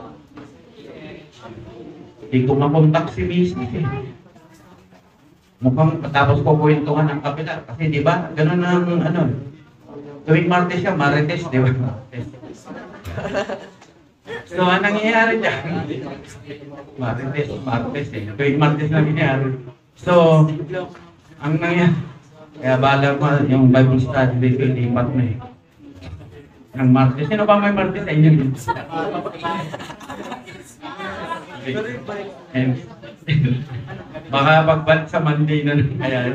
Speaker 1: Hindi ko makontak si Missus eh. Mukhang tapos ko kwentuhan ng kapila. Kasi di ba, ganun ang ano. Tuwing Martes siya, Marites, di ba? So, anong nangyayari dyan? Marites, Martes eh. Tuwing Martes na nangyayari. So, ang nangyayari, kaya bala mo yung Bible study dito, ilipat mo eh. Ang Martes. Sino ba may Martes sa inyo? Okay. Baka pagbalik sa Monday na nangyayari.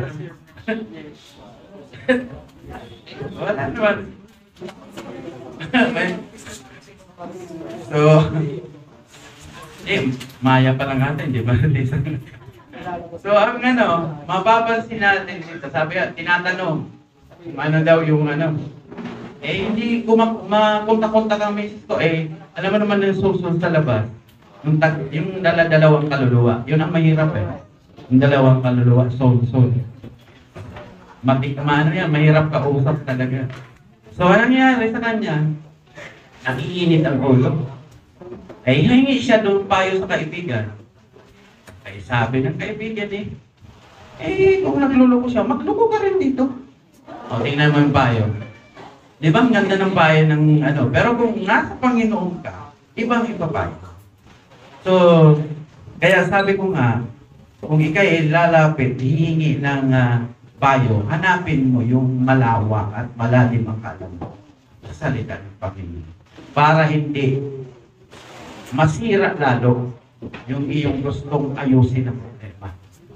Speaker 1: Wala naman. So,
Speaker 2: Eh, maya pa lang natin, di ba? So, ang ano, mapapansin natin dito, sabi nga, tinatanong, kung ano daw yung ano, eh, hindi ko makunta-kunta kang misis ko, eh, alam mo naman yung susunod sa labas, yung, tag, yung dala-dalawang kaluluwa, yun ang mahirap eh. Yung dalawang kaluluwa, soul-soul. Mati, maano yan, mahirap kausap talaga. So, anong nangyari sa kanya? Nakiinit ang ulo. Ay, hingi siya doon payo sa kaibigan. Ay, sabi ng kaibigan eh, eh, kung nagluloko siya, magloko ka rin dito. O, tingnan mo yung payo. Di ba, ang ganda ng payo ng ano, pero kung nasa Panginoon ka, ibang iba payo. So, kaya sabi ko nga, kung ikay lalapit, hihingi ng uh, payo, hanapin mo yung malawak at malalim ang kalam mo sa salita ng Panginoon. Para hindi masira lalo yung iyong gustong ayusin ng problema.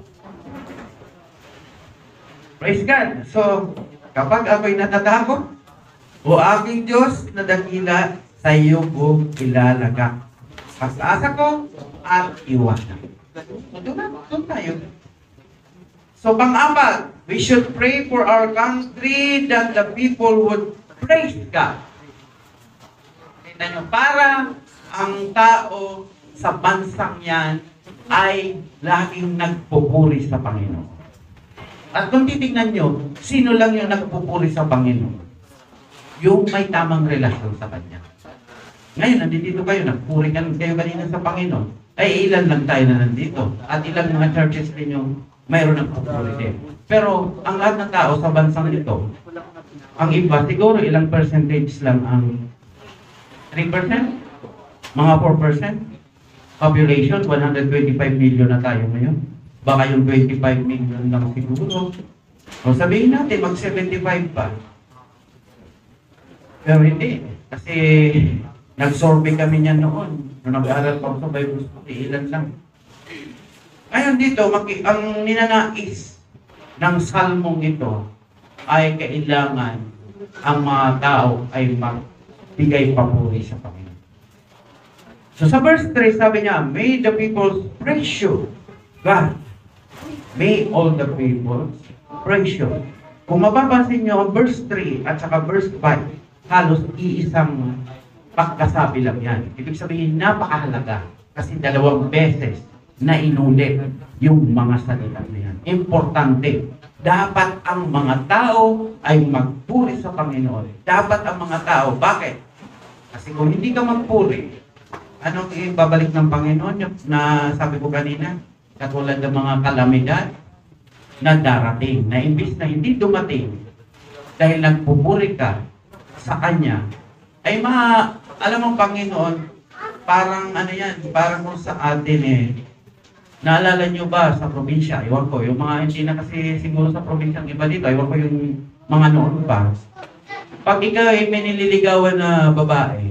Speaker 2: Praise God! So, kapag ako'y natatakot, o aking Diyos na dakila, sa iyo ko ilalagak. Pag-asa ko at iwanan. So, doon na, doon tayo. So, pang-apat, we should pray for our country that the people would praise God. Kita nyo, para ang tao sa bansang yan ay laging nagpupuri sa Panginoon. At kung titignan nyo, sino lang yung nagpupuri sa Panginoon? Yung may tamang relasyon sa Kanya. Ngayon, nandito kayo, nagpuri kayo kanina sa Panginoon. Ay, ilan lang tayo na nandito. At ilang mga churches rin yung mayroon ng pupuri din. Pero, ang lahat ng tao sa bansang ito, ang iba, siguro ilang percentage lang ang three percent? Mga four percent? Population, one hundred twenty-five million na tayo ngayon. Baka yung twenty-five million lang siguro. O sabihin natin, mag seventy-five pa. Pero hindi. Kasi nag-survey kami niyan noon. Nung nag-aaral pa ako sa Bible School, ilan lang. Ngayon dito, ang ninanais ng salmong ito ay kailangan ang mga tao ay magbigay papuri sa Panginoon. So sa verse three, sabi niya, may the people praise you, God. May all the people praise you. Kung mapapansin niyo ang verse three at saka verse five, halos iisang pagkasabi lang yan. Ibig sabihin, napakahalaga kasi dalawang beses na inulit yung mga salita na yan. Importante. Dapat ang mga tao ay magpuri sa Panginoon. Dapat ang mga tao. Bakit? Kasi kung hindi ka magpuri, anong ibabalik ng Panginoon? Yung na sabi ko kanina, katulad ng mga kalamidad na darating, na imbis na hindi dumating dahil nagpupuri ka sa Kanya, ay ma, alam mong Panginoon, parang ano yan, parang kung sa atin eh, naalala nyo ba sa probinsya, iwan ko, yung mga hindi na kasi siguro sa probinsyang iba dito, iwan ko yung mga noon pa. Pag ikaw ay may nililigawan na babae,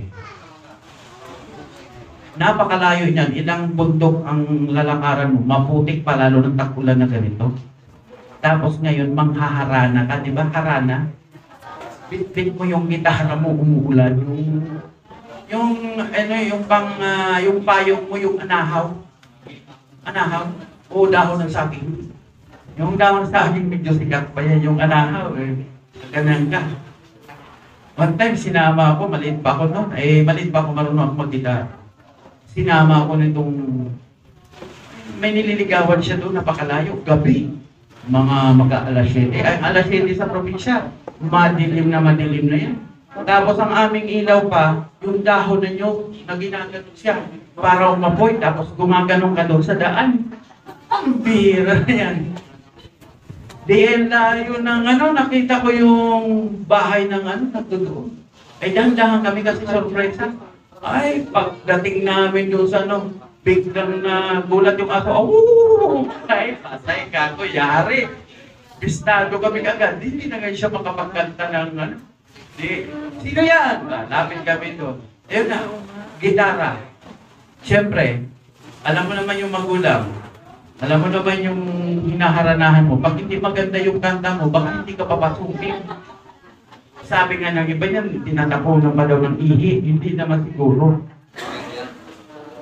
Speaker 2: napakalayo niyan, ilang bundok ang lalakaran mo, maputik pa lalo ng takulan na ganito. Tapos ngayon, manghaharana ka, di ba? Harana. Bit-bit mo yung gitara mo, umuulan. Yung, yung, ano, yung pang, uh, yung payong mo, yung anahaw. Anahaw? O dahon ng saging. Yung dahon ng saging, medyo sikat pa yan, yung anahaw. Eh. Ganyan ka. One time, sinama ako, maliit pa ako noon. Eh, maliit pa ako, marunong ako mag-gitara. Sinama ako nitong, may nililigawan siya doon, napakalayo, gabi. Mga mag-aalas siyete. Ay, alas siyete sa probinsya. Madilim na madilim na yan. Tapos ang aming ilaw pa, yung dahon na nyo, na ginaganon siya para umapoy. Tapos gumaganong ka doon sa daan. Ang bira na yan. Di layo ng ano, nakita ko yung bahay ng ano, nagtudoon. Ay, dahan-dahan kami kasi sorpresa. Ay, pagdating namin doon sa ano, biglang na gulat yung aso. Oh! Ay, pasay ka ko, yari. Bistado kami agad. Hindi na ngayon siya makapagkanta ng ano. Di, sino yan? Lapit kami doon. Ayun na, gitara. Siyempre, alam mo naman yung magulang. Alam mo naman yung hinaharanahan mo. Pag hindi maganda yung kanta mo, baka hindi ka papasukin. Sabi nga ng iba yan, tinatapunan pa daw ng ihi. Hindi naman siguro.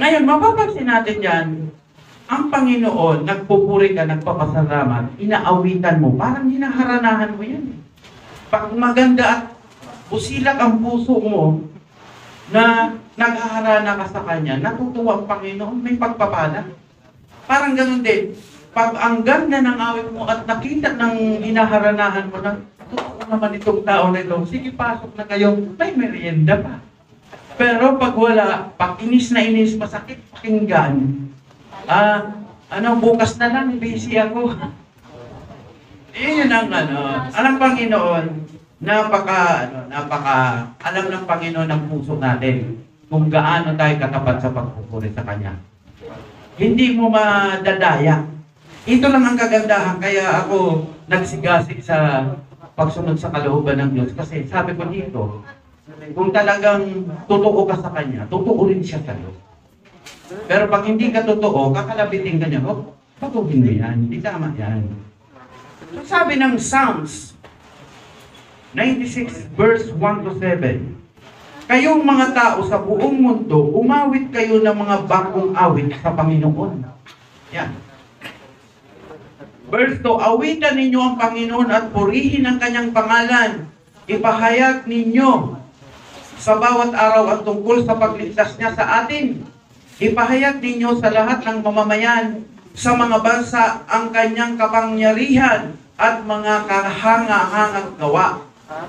Speaker 2: Ngayon, mapapansin natin yan, ang Panginoon, nagpupuri ka, nagpapasalamat, inaawitan mo, parang hinaharanahan mo yan. Pag maganda at usilak ang puso mo, na naghaharana ka sa Kanya, natutuwa ang Panginoon, may pagpapala. Parang ganun din. Pag ang ganda ng awit mo at nakita ng hinaharanahan mo na, totoo naman itong tao na ito, sige pasok na kayo, may merienda pa. Pero pag wala, pag inis na inis, masakit pakinggan, ah, ano, bukas na lang, busy ako. Iyon ang ano, alam Panginoon, napaka, ano, napaka, alam ng Panginoon ang puso natin kung gaano tayo katapat sa pagpupuri sa Kanya. Hindi mo madadaya. Ito lang ang kagandahan, kaya ako nagsigasig sa pagsunod sa kalooban ng Diyos. Kasi sabi ko dito, kung talagang totoo ka sa Kanya, totoo rin siya sa iyo. Pero pag hindi ka totoo, kakalabitin ka niya, oh, patuhin mo yan, hindi tama yan. So sabi ng Psalms ninety-six verse one to seven, kayong mga tao sa buong mundo, umawit kayo ng mga bagong awit sa Panginoon. Yan. Verse two, awitan ninyo ang Panginoon at purihin ang Kanyang pangalan. Ipahayag ninyo sa bawat araw ang tungkol sa pagligtas niya sa atin. Ipahayag ninyo sa lahat ng mamamayan, sa mga bansa, ang Kanyang kapangyarihan at mga kahanga-hangang gawa.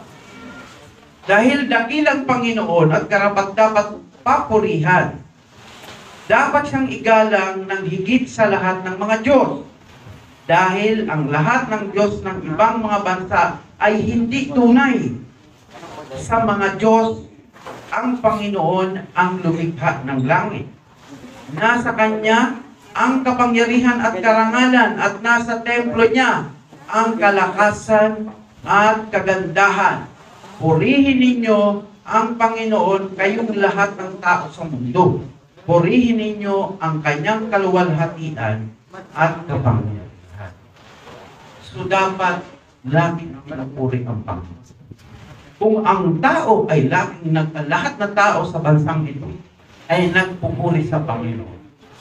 Speaker 2: Dahil dakilang Panginoon at karapat-dapat papurihan, dapat siyang igalang ng higit sa lahat ng mga Diyos. Dahil ang lahat ng Diyos ng ibang mga bansa ay hindi tunay. Sa mga Diyos, ang Panginoon ang lumikha ng langit. Nasa Kanya ang kapangyarihan at karangalan at nasa templo niya ang kalakasan at kagandahan. Purihin ninyo ang Panginoon, kayong lahat ng tao sa mundo. Purihin ninyo ang Kanyang kaluwalhatian at kapangyarihan. So dapat laging pinupuri ang Panginoon. Kung ang tao ay laging nag, lahat ng tao sa bansang ito ay nagpupuri sa Panginoon,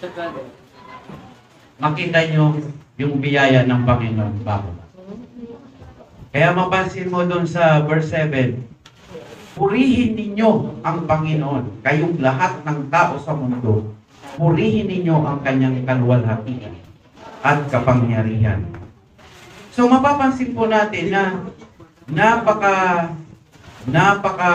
Speaker 2: makita nyo yung biyaya ng Panginoon bago. Kaya mapansin mo doon sa verse seven, purihin ninyo ang Panginoon, kayong lahat ng tao sa mundo, purihin ninyo ang Kanyang kaluwalhatian at kapangyarihan. So mapapansin po natin na napaka napaka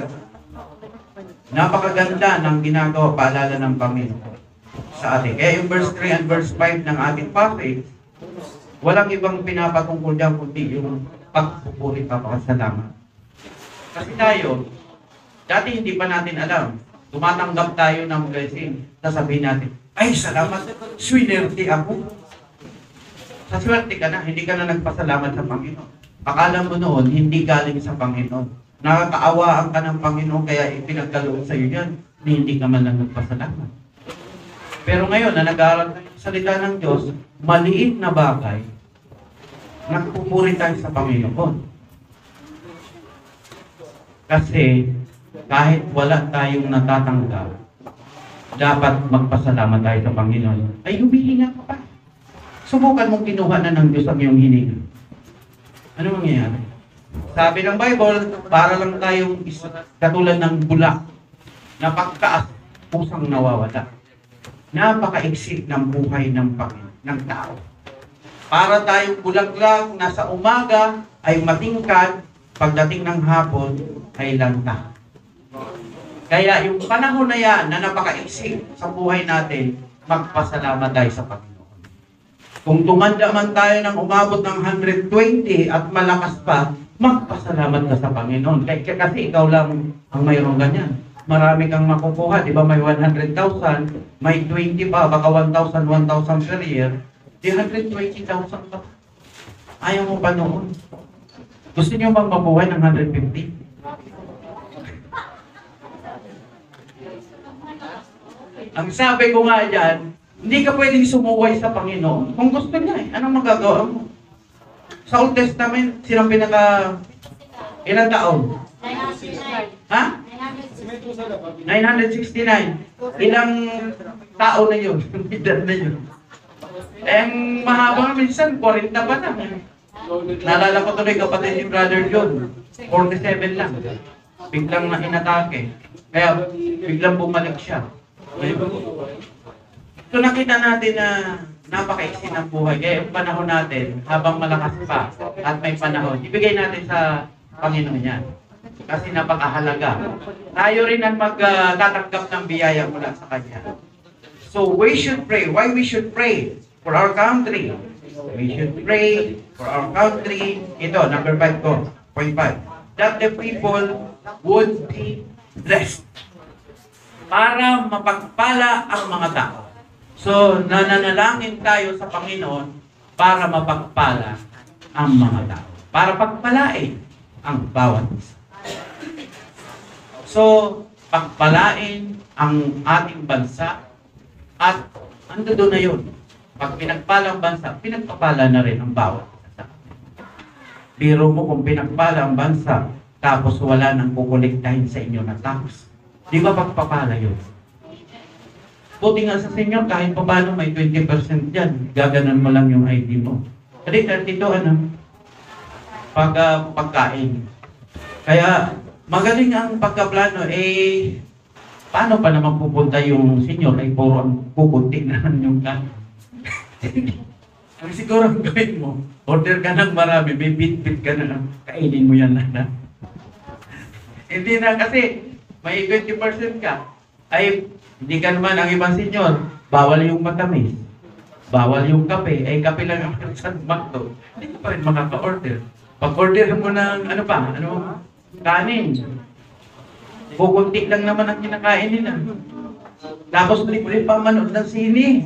Speaker 2: napakaganda ng ginagawa, paalala ng Panginoon sa atin. Kaya yung verse three and verse five ng ating passage, walang ibang pinapatungkol dyan kundi yung pagpupuri, papakasalamat. Kasi tayo, dati hindi pa natin alam, tumatanggap tayo ng blessing, sasabihin natin, ay salamat, swinerte ako. Sa swerte ka na, hindi ka na nagpasalamat sa Panginoon. Akala mo noon, hindi galing sa Panginoon. Nakakaawaan ka ng Panginoon, kaya ipinagkaloob sa iyo yan, hindi ka man lang nagpasalamat. Pero ngayon, na nag-aaral tayo sa salita ng Diyos, maliit na bagay, nagpupuri tayo sa Panginoon. Kasi, kahit wala tayong natatanggap, dapat magpasalamat tayo sa Panginoon. Ay, humihinga ka pa. Subukan mong kinuha na ng Diyos ang iyong hininga. Ano mangyayari? Sabi ng Bible, para lang tayong katulad ng bulak na pagkaas, pusang nawawala. Napakaiksik ng buhay ng Panginoon, ng tao. Para tayong bulak-lang, nasa umaga ay matingkad, pagdating ng hapon ay lanta. Kaya yung panahon na yan na napakaiksik sa buhay natin, magpasalamat tayo sa Panginoon. Kung tumanda man tayo ng umabot ng one hundred twenty at malakas pa, magpasalamat ka sa Panginoon. Kasi ikaw lang ang mayroong ganyan. Marami kang makukuha, di ba? May one hundred thousand, may twenty pa, baka one thousand, one thousand per year. Di one hundred twenty thousand pa. Ayaw mo pa noon. Gusto niyo bang mabuhay ng one hundred fifty? Ang sabi ko nga dyan, hindi ka pwedeng sumuway sa Panginoon. Kung gusto niya eh, anong magagawa mo? Sa Old Testament, sinang pinaka... Ilang taon? Ha? nine hundred sixty-nine. Ilang tao na yun? Edad na yun. Eh, ang mahaba minsan, forty pa na. Naalala ko tuloy kapatid ni Brother John, forty-seven lang. Biglang na inatake. Kaya biglang bumalik siya. So nakita natin na napakaiksi ng buhay. Kaya yung panahon natin, habang malakas pa at may panahon, ibigay natin sa Panginoon yan. Kasi napakahalaga. Tayo rin ang magtatanggap ng biyaya mula sa Kanya. So we should pray. Why we should pray? For our country. We should pray for our country. Ito, number five ko. Point five. That the people would be blessed. Para mapagpala ang mga tao. So, nananalangin tayo sa Panginoon para mapagpala ang mga tao. Para pagpalain ang bawat isa. So, pagpalain ang ating bansa at ando doon na yun. Pag pinagpala ang bansa, pinagpapala na rin ang bawat isa. Biro mo kung pinagpala ang bansa, tapos wala nang kukolektahin sa inyo na tax. Di ba pagpapala yun? Buti nga sa inyo, kahit pa paano may twenty percent dyan, gaganan mo lang yung I D mo. Kasi thirty-two, ano? Pag, uh, pagkain. Kaya, magaling ang pagkaplano, eh, paano pa naman pupunta yung senior? Ay, puro ang kukunti na yung kain. Ang siguro ang gawin mo, order ka ng marami, may bit-bit ka na, kainin mo yan na. Hindi na kasi, may twenty percent ka. Ay, hindi ka naman ang ibang senyor, bawal yung matamis, bawal yung kape, ay kape lang ang sa McDo, hindi ka pa rin makaka-order. Pag-order mo ng ano pa, ano, kanin, kukunti lang naman ang kinakain nila. Tapos libre pa manood ng sine.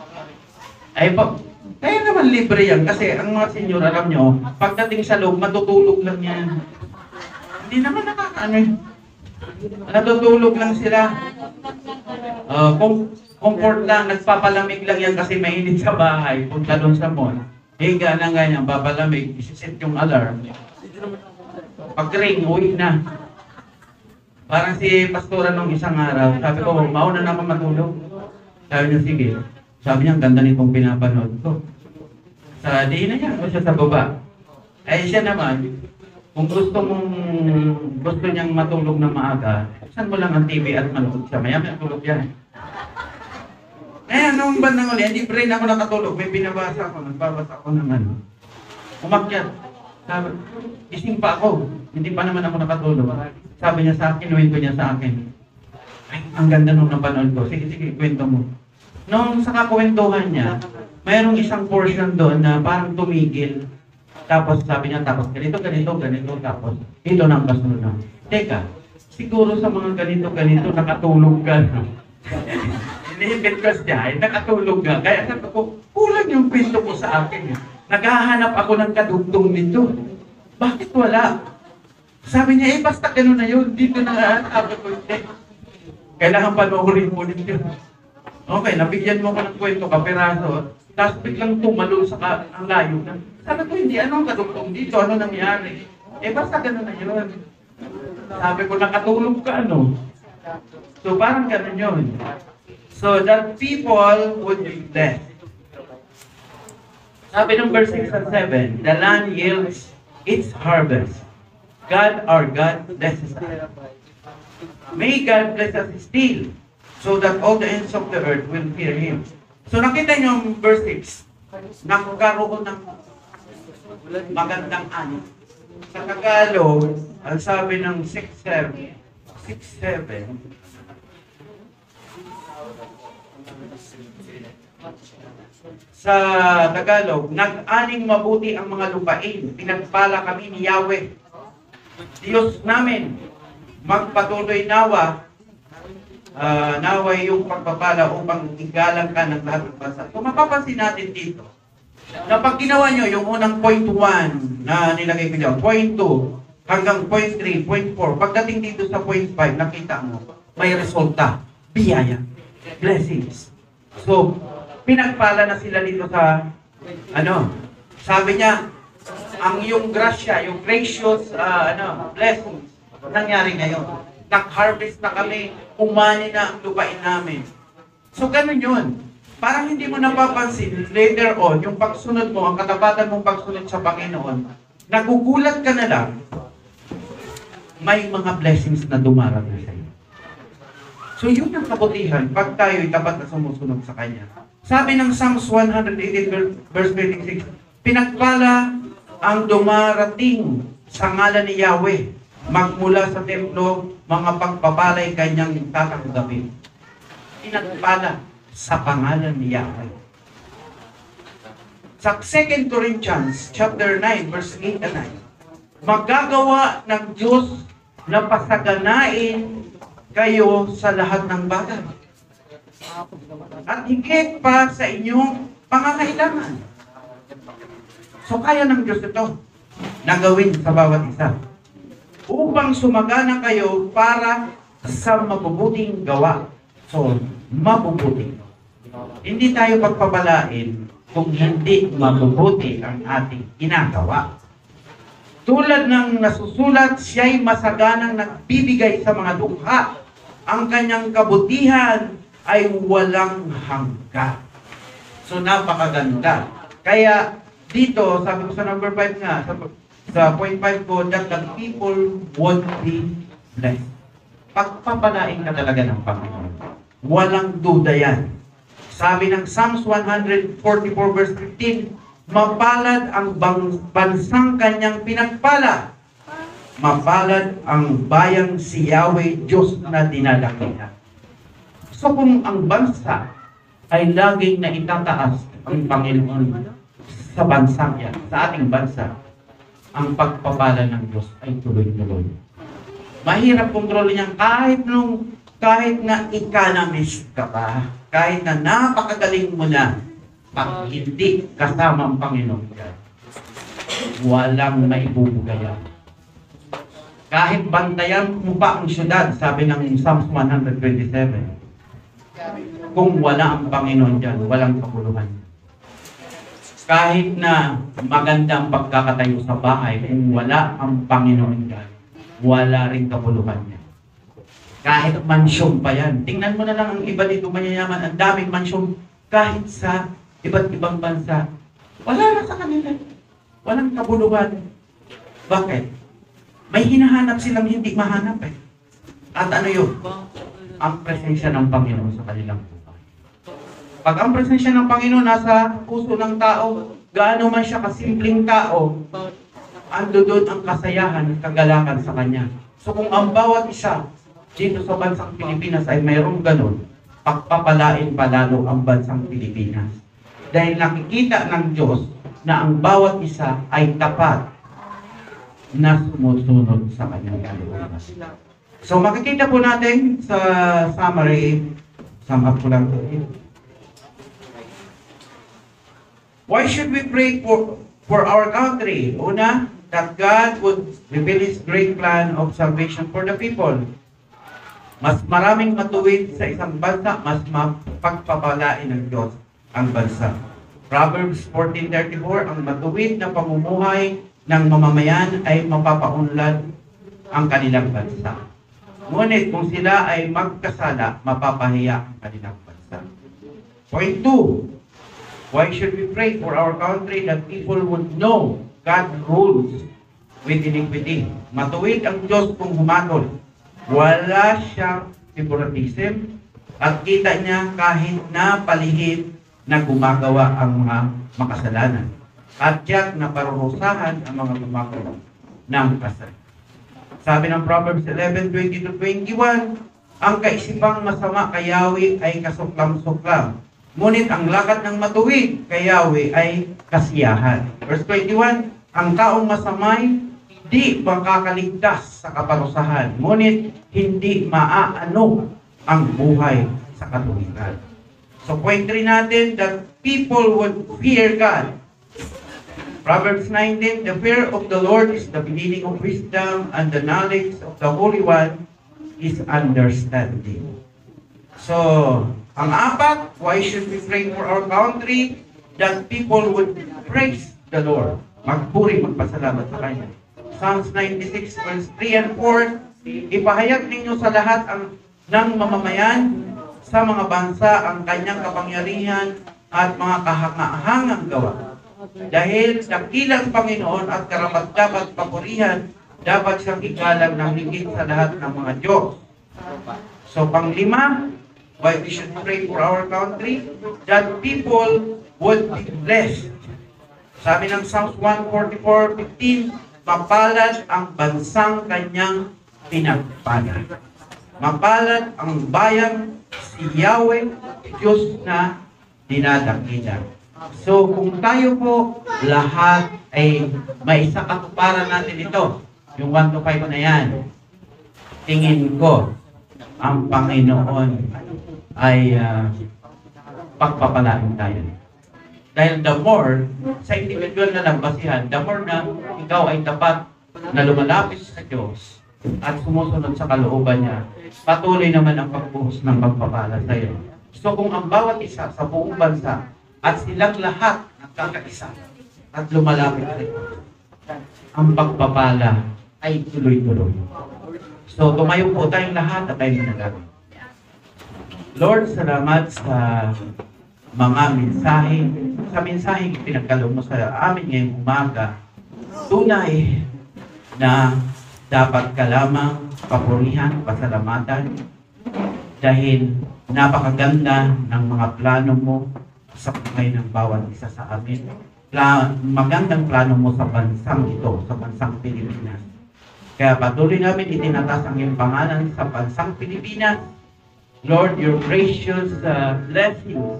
Speaker 2: Ay pa, kaya naman libre yan, kasi ang mga senyor, alam nyo, pagdating sa loob, matutulog lang yan. Hindi naman nakakaano eh. Natutulog lang sila. Uh, com comfort lang, nagpapalamig lang yan kasi mainit sa bahay. Punta doon sa mall. Higa na ganyan, papalamig, isiset yung alarm. Pag ring, uwi na. Parang si pastora nung isang araw, sabi ko, mauna na ako matulog. Sabi niya, sige. Sabi niya, ang ganda nitong pinapanood ko. Sa di na niya, o siya sa baba. Ay siya naman, kung gusto mong, gusto niyang matulog na maaga, saan mo lang ang T V at manood siya, maya may tulog yan. Eh, nung bandang uli, hindi pa rin ako nakatulog, may binabasa ako, nagbabasa ako ng ano. Umakyat. Sabi, gising pa ako, hindi pa naman ako nakatulog. Sabi niya sa akin, kwento niya sa akin. Ay, ang ganda nung napanood ko. Sige, sige, kwento mo. Nung sa kakwentuhan niya, mayroong isang portion doon na parang tumigil. Tapos sabi niya, tapos ganito, ganito, ganito, tapos ito na ang kasunod na. Teka, siguro sa mga ganito, ganito, nakatulog ka. Inihibit ko siya, ay nakatulog ka. Kaya sabi ko, kulang yung kwento ko sa akin. Naghahanap ako ng kadugtong nito. Bakit wala? Sabi niya, eh basta gano'n na yun, dito na nga, sabi ko, hindi. Kailangan panoorin mo din yun. Okay, nabigyan mo ko ng kwento, kapiraso, tapos biglang tumalon sa ka, ang layo na. Sabi ko, hindi, ano ang kadugtong dito? Ano nangyari? Eh, basta gano'n na yun. Sabi ko, nakatulog ka, ano? So, parang gano'n yun. So, that people would be blessed. Sabi ng verse six and seven, the land yields its harvest. God, our God, blesses us. May God bless us still, so that all the ends of the earth will fear Him. So, nakita niyo yung verse six, nakakaroon ng magandang ani. Sa Tagalog, ang sabi ng six seven, six seven, sa Tagalog, nag-aning mabuti ang mga lupain, pinagpala kami ni Yahweh. Diyos namin, magpatuloy nawa, uh, nawa yung pagpapala upang igalang ka ng lahat ng bansa. So mapapansin natin dito, na pag ginawa nyo yung unang point one na nilagay ko dyan, point two hanggang point three, point four, pagdating dito sa point five, nakita mo, may resulta, biyaya, blessings. So, pinagpala na sila dito sa, ano, sabi niya, ang yung grasya, yung gracious, uh, ano, blessings, nangyari ngayon. nag-harvest na kami, umani na ang lupain namin. So, ganun yun. Parang hindi mo napapansin, later on, yung pagsunod mo, ang katapatan mong pagsunod sa Panginoon, nagugulat ka na lang, may mga blessings na dumarating sa iyo. So, yun ang kabutihan pag tayo'y tapat na sumusunod sa Kanya. Sabi ng Psalms one eighteen verse twenty-six, pinagpala ang dumarating sa ngalan ni Yahweh, magmula sa templo, mga pagpapalay Kanyang tatanggapin. Pinagpala sa pangalan ni Yahweh. Sa Second Corinthians chapter nine verse eight and nine, magagawa ng Diyos na pasaganain kayo sa lahat ng bagay. At higit pa sa inyong pangangailangan. So kaya ng Diyos ito na gawin sa bawat isa. Upang sumagana kayo para sa mabubuting gawa. So, mabubuting. Hindi tayo pagpapalain kung hindi mabubuti ang ating ginagawa. Tulad ng nasusulat, siya'y masaganang nagbibigay sa mga dukha. Ang kanyang kabutihan ay walang hanggan. So, napakaganda. Kaya, dito, sabi ko sa number five nga, sa, sa point five ko, that the people would be blessed. Pagpapalain ka talaga ng Panginoon. Walang duda yan. Sabi ng Psalms one forty-four verse fifteen, mapalad ang bang, bansang kanyang pinagpala. Mapalad ang bayang si Yahweh, Diyos na dinadakilan. So kung ang bansa ay laging na itataas ang Panginoon sa bansang yan, sa ating bansa, ang pagpapala ng Diyos ay tuloy-tuloy. Mahirap kontrolin yan kahit nung kahit na economist ka pa, kahit na napakagaling mo na, pag hindi kasama ang Panginoon yan, walang maibubugaya. Kahit bantayan mo pa ang syudad, sabi ng Psalms one twenty-seven, kung wala ang Panginoon dyan, walang kapuluhan. Kahit na maganda ang pagkakatayo sa bahay, kung wala ang Panginoon dyan, wala rin kapuluhan niya. Kahit mansyon pa yan. Tingnan mo na lang ang iba dito manyayaman, ang daming mansyon, kahit sa iba't ibang bansa, wala na sa kanila. Walang kabuluhan. Bakit? May hinahanap silang hindi mahanap eh. At ano yun? Ang presensya ng Panginoon sa kanilang buhay. Pag ang presensya ng Panginoon nasa puso ng tao, gaano man siya kasimpleng tao, ando doon ang kasayahan at kagalakan sa kanya. So kung ang bawat isa dito sa bansang Pilipinas ay mayroong ganun, pagpapalain palalo ang bansang Pilipinas. Dahil nakikita ng Diyos na ang bawat isa ay tapat na sumusunod sa kanyang kalooban. So makikita po natin sa summary, sum up ko lang po. Why should we pray for, for our country? Una, that God would reveal His great plan of salvation for the people. Mas maraming matuwid sa isang bansa, mas mapagpapalain ng Diyos ang bansa. Proverbs fourteen thirty-four, ang matuwid na pamumuhay ng mamamayan ay mapapaunlad ang kanilang bansa. Ngunit kung sila ay magkasala, mapapahiya ang kanilang bansa. Point two, why should we pray for our country that people would know God rules with iniquity? Matuwid ang Diyos kung humatol. Wala siyang favoritism at kita niya kahit na palihim na gumagawa ang mga makasalanan. At tiyak na parurusahan ang mga gumagawa ng kasalanan. Sabi ng Proverbs eleven twenty to twenty-one, ang kaisipang masama kay Yahweh ay kasuklam-suklam. Ngunit ang lakad ng matuwid kay Yahweh ay kasiyahan. Verse twenty-one, ang taong masamay di makakaligtas sa kaparusahan, ngunit hindi maaano ang buhay sa katuwiran. So point three natin, that people would fear God. Proverbs nineteen, the fear of the Lord is the beginning of wisdom, and the knowledge of the Holy One is understanding. So, ang apat, why should we pray for our country? That people would praise the Lord. Magpuri, magpasalamat sa Kanya. Psalms ninety-six verse three and four, ipahayag ninyo sa lahat ang ng mamamayan sa mga bansa ang kanyang kapangyarihan at mga kahangahangang gawa. Dahil dakilang Panginoon at karapat-dapat papurihan, dapat siyang igalang ng higit sa lahat ng mga Diyos. So, panglima, why we should pray for our country, that people would be blessed. Sabi ng Psalms one forty-four fifteen, mapalad ang bansang kanyang pinagpala. Mapalad ang bayang si Yahweh, Diyos na dinadakila. So, kung tayo po lahat ay may isa katuparan natin ito, yung one to five na yan, tingin ko, ang Panginoon ay uh, pagpapalain tayo. Dahil the more, sa individual na lang basihan, the more na ikaw ay dapat na lumalapit sa Diyos at sumusunod sa kalooban niya, patuloy naman ang pagbuhos ng pagpapala sa iyo. So kung ang bawat isa sa buong bansa at silang lahat nagkakaisa at lumalapit sa iyo, ang pagpapala ay tuloy-tuloy. So tumayo po tayong lahat at tayo manalangin. Lord, salamat sa mga mensahe, sa mensahe pinagkaloob mo sa amin ngayong umaga. Tunay na dapat ka lamang papurihan, pasalamatan dahil napakaganda ng mga plano mo sa buhay ng bawat isa sa amin. Pla magandang plano mo sa bansang ito, sa bansang Pilipinas. Kaya patuloy namin itinatas ang iyong pangalan sa bansang Pilipinas. Lord, your gracious uh, blessings,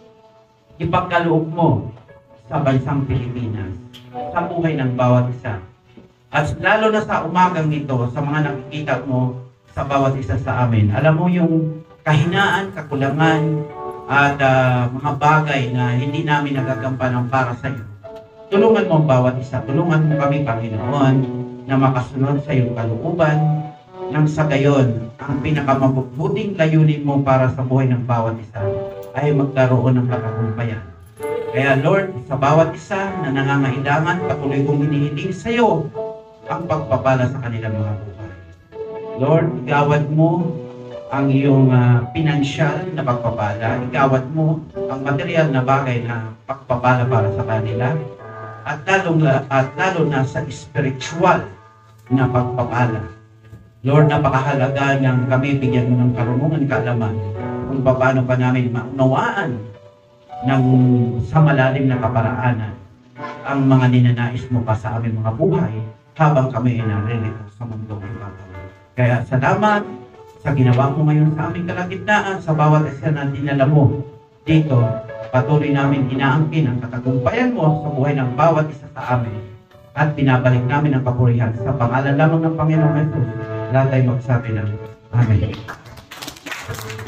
Speaker 2: ipagkaloob mo sa bansang Pilipinas, sa buhay ng bawat isa. At lalo na sa umagang ito, sa mga nakikita mo sa bawat isa sa amin, alam mo yung kahinaan, kakulangan, at uh, mga bagay na hindi namin nagagampanan para sa iyo. Tulungan mo ang bawat isa. Tulungan mo kami, Panginoon, na makasunod sa iyong kalooban, nang sa gayon, ang pinakamabuting layunin mo para sa buhay ng bawat isa ay magkaroon ng katagumpayan. Kaya Lord, sa bawat isa na nangangailangan, patuloy kong hinihiling sa iyo ang pagpapala sa kanilang mga buhay. Lord, igawad mo ang iyong uh, pinansyal na pagpapala, igawad mo ang material na bagay na pagpapala para sa kanila, at lalo, at lalo na sa spiritual na pagpapala. Lord, napakahalaga ng kami bigyan mo ng karunungan, kaalaman kung paano pa namin maunawaan ng sa malalim na kaparaanan ang mga ninanais mo pa sa aming mga buhay habang kami ay naririto sa mundo ng bagay. Kaya salamat sa ginawa mo ngayon sa aming kalagitnaan, sa bawat isa na dinala mo dito. Patuloy namin inaangkin ang katagumpayan mo sa buhay ng bawat isa sa amin at binabalik namin ang kapurihan sa pangalan lamang ng Panginoong Jesus. Lahat ay magsabi ng Amen.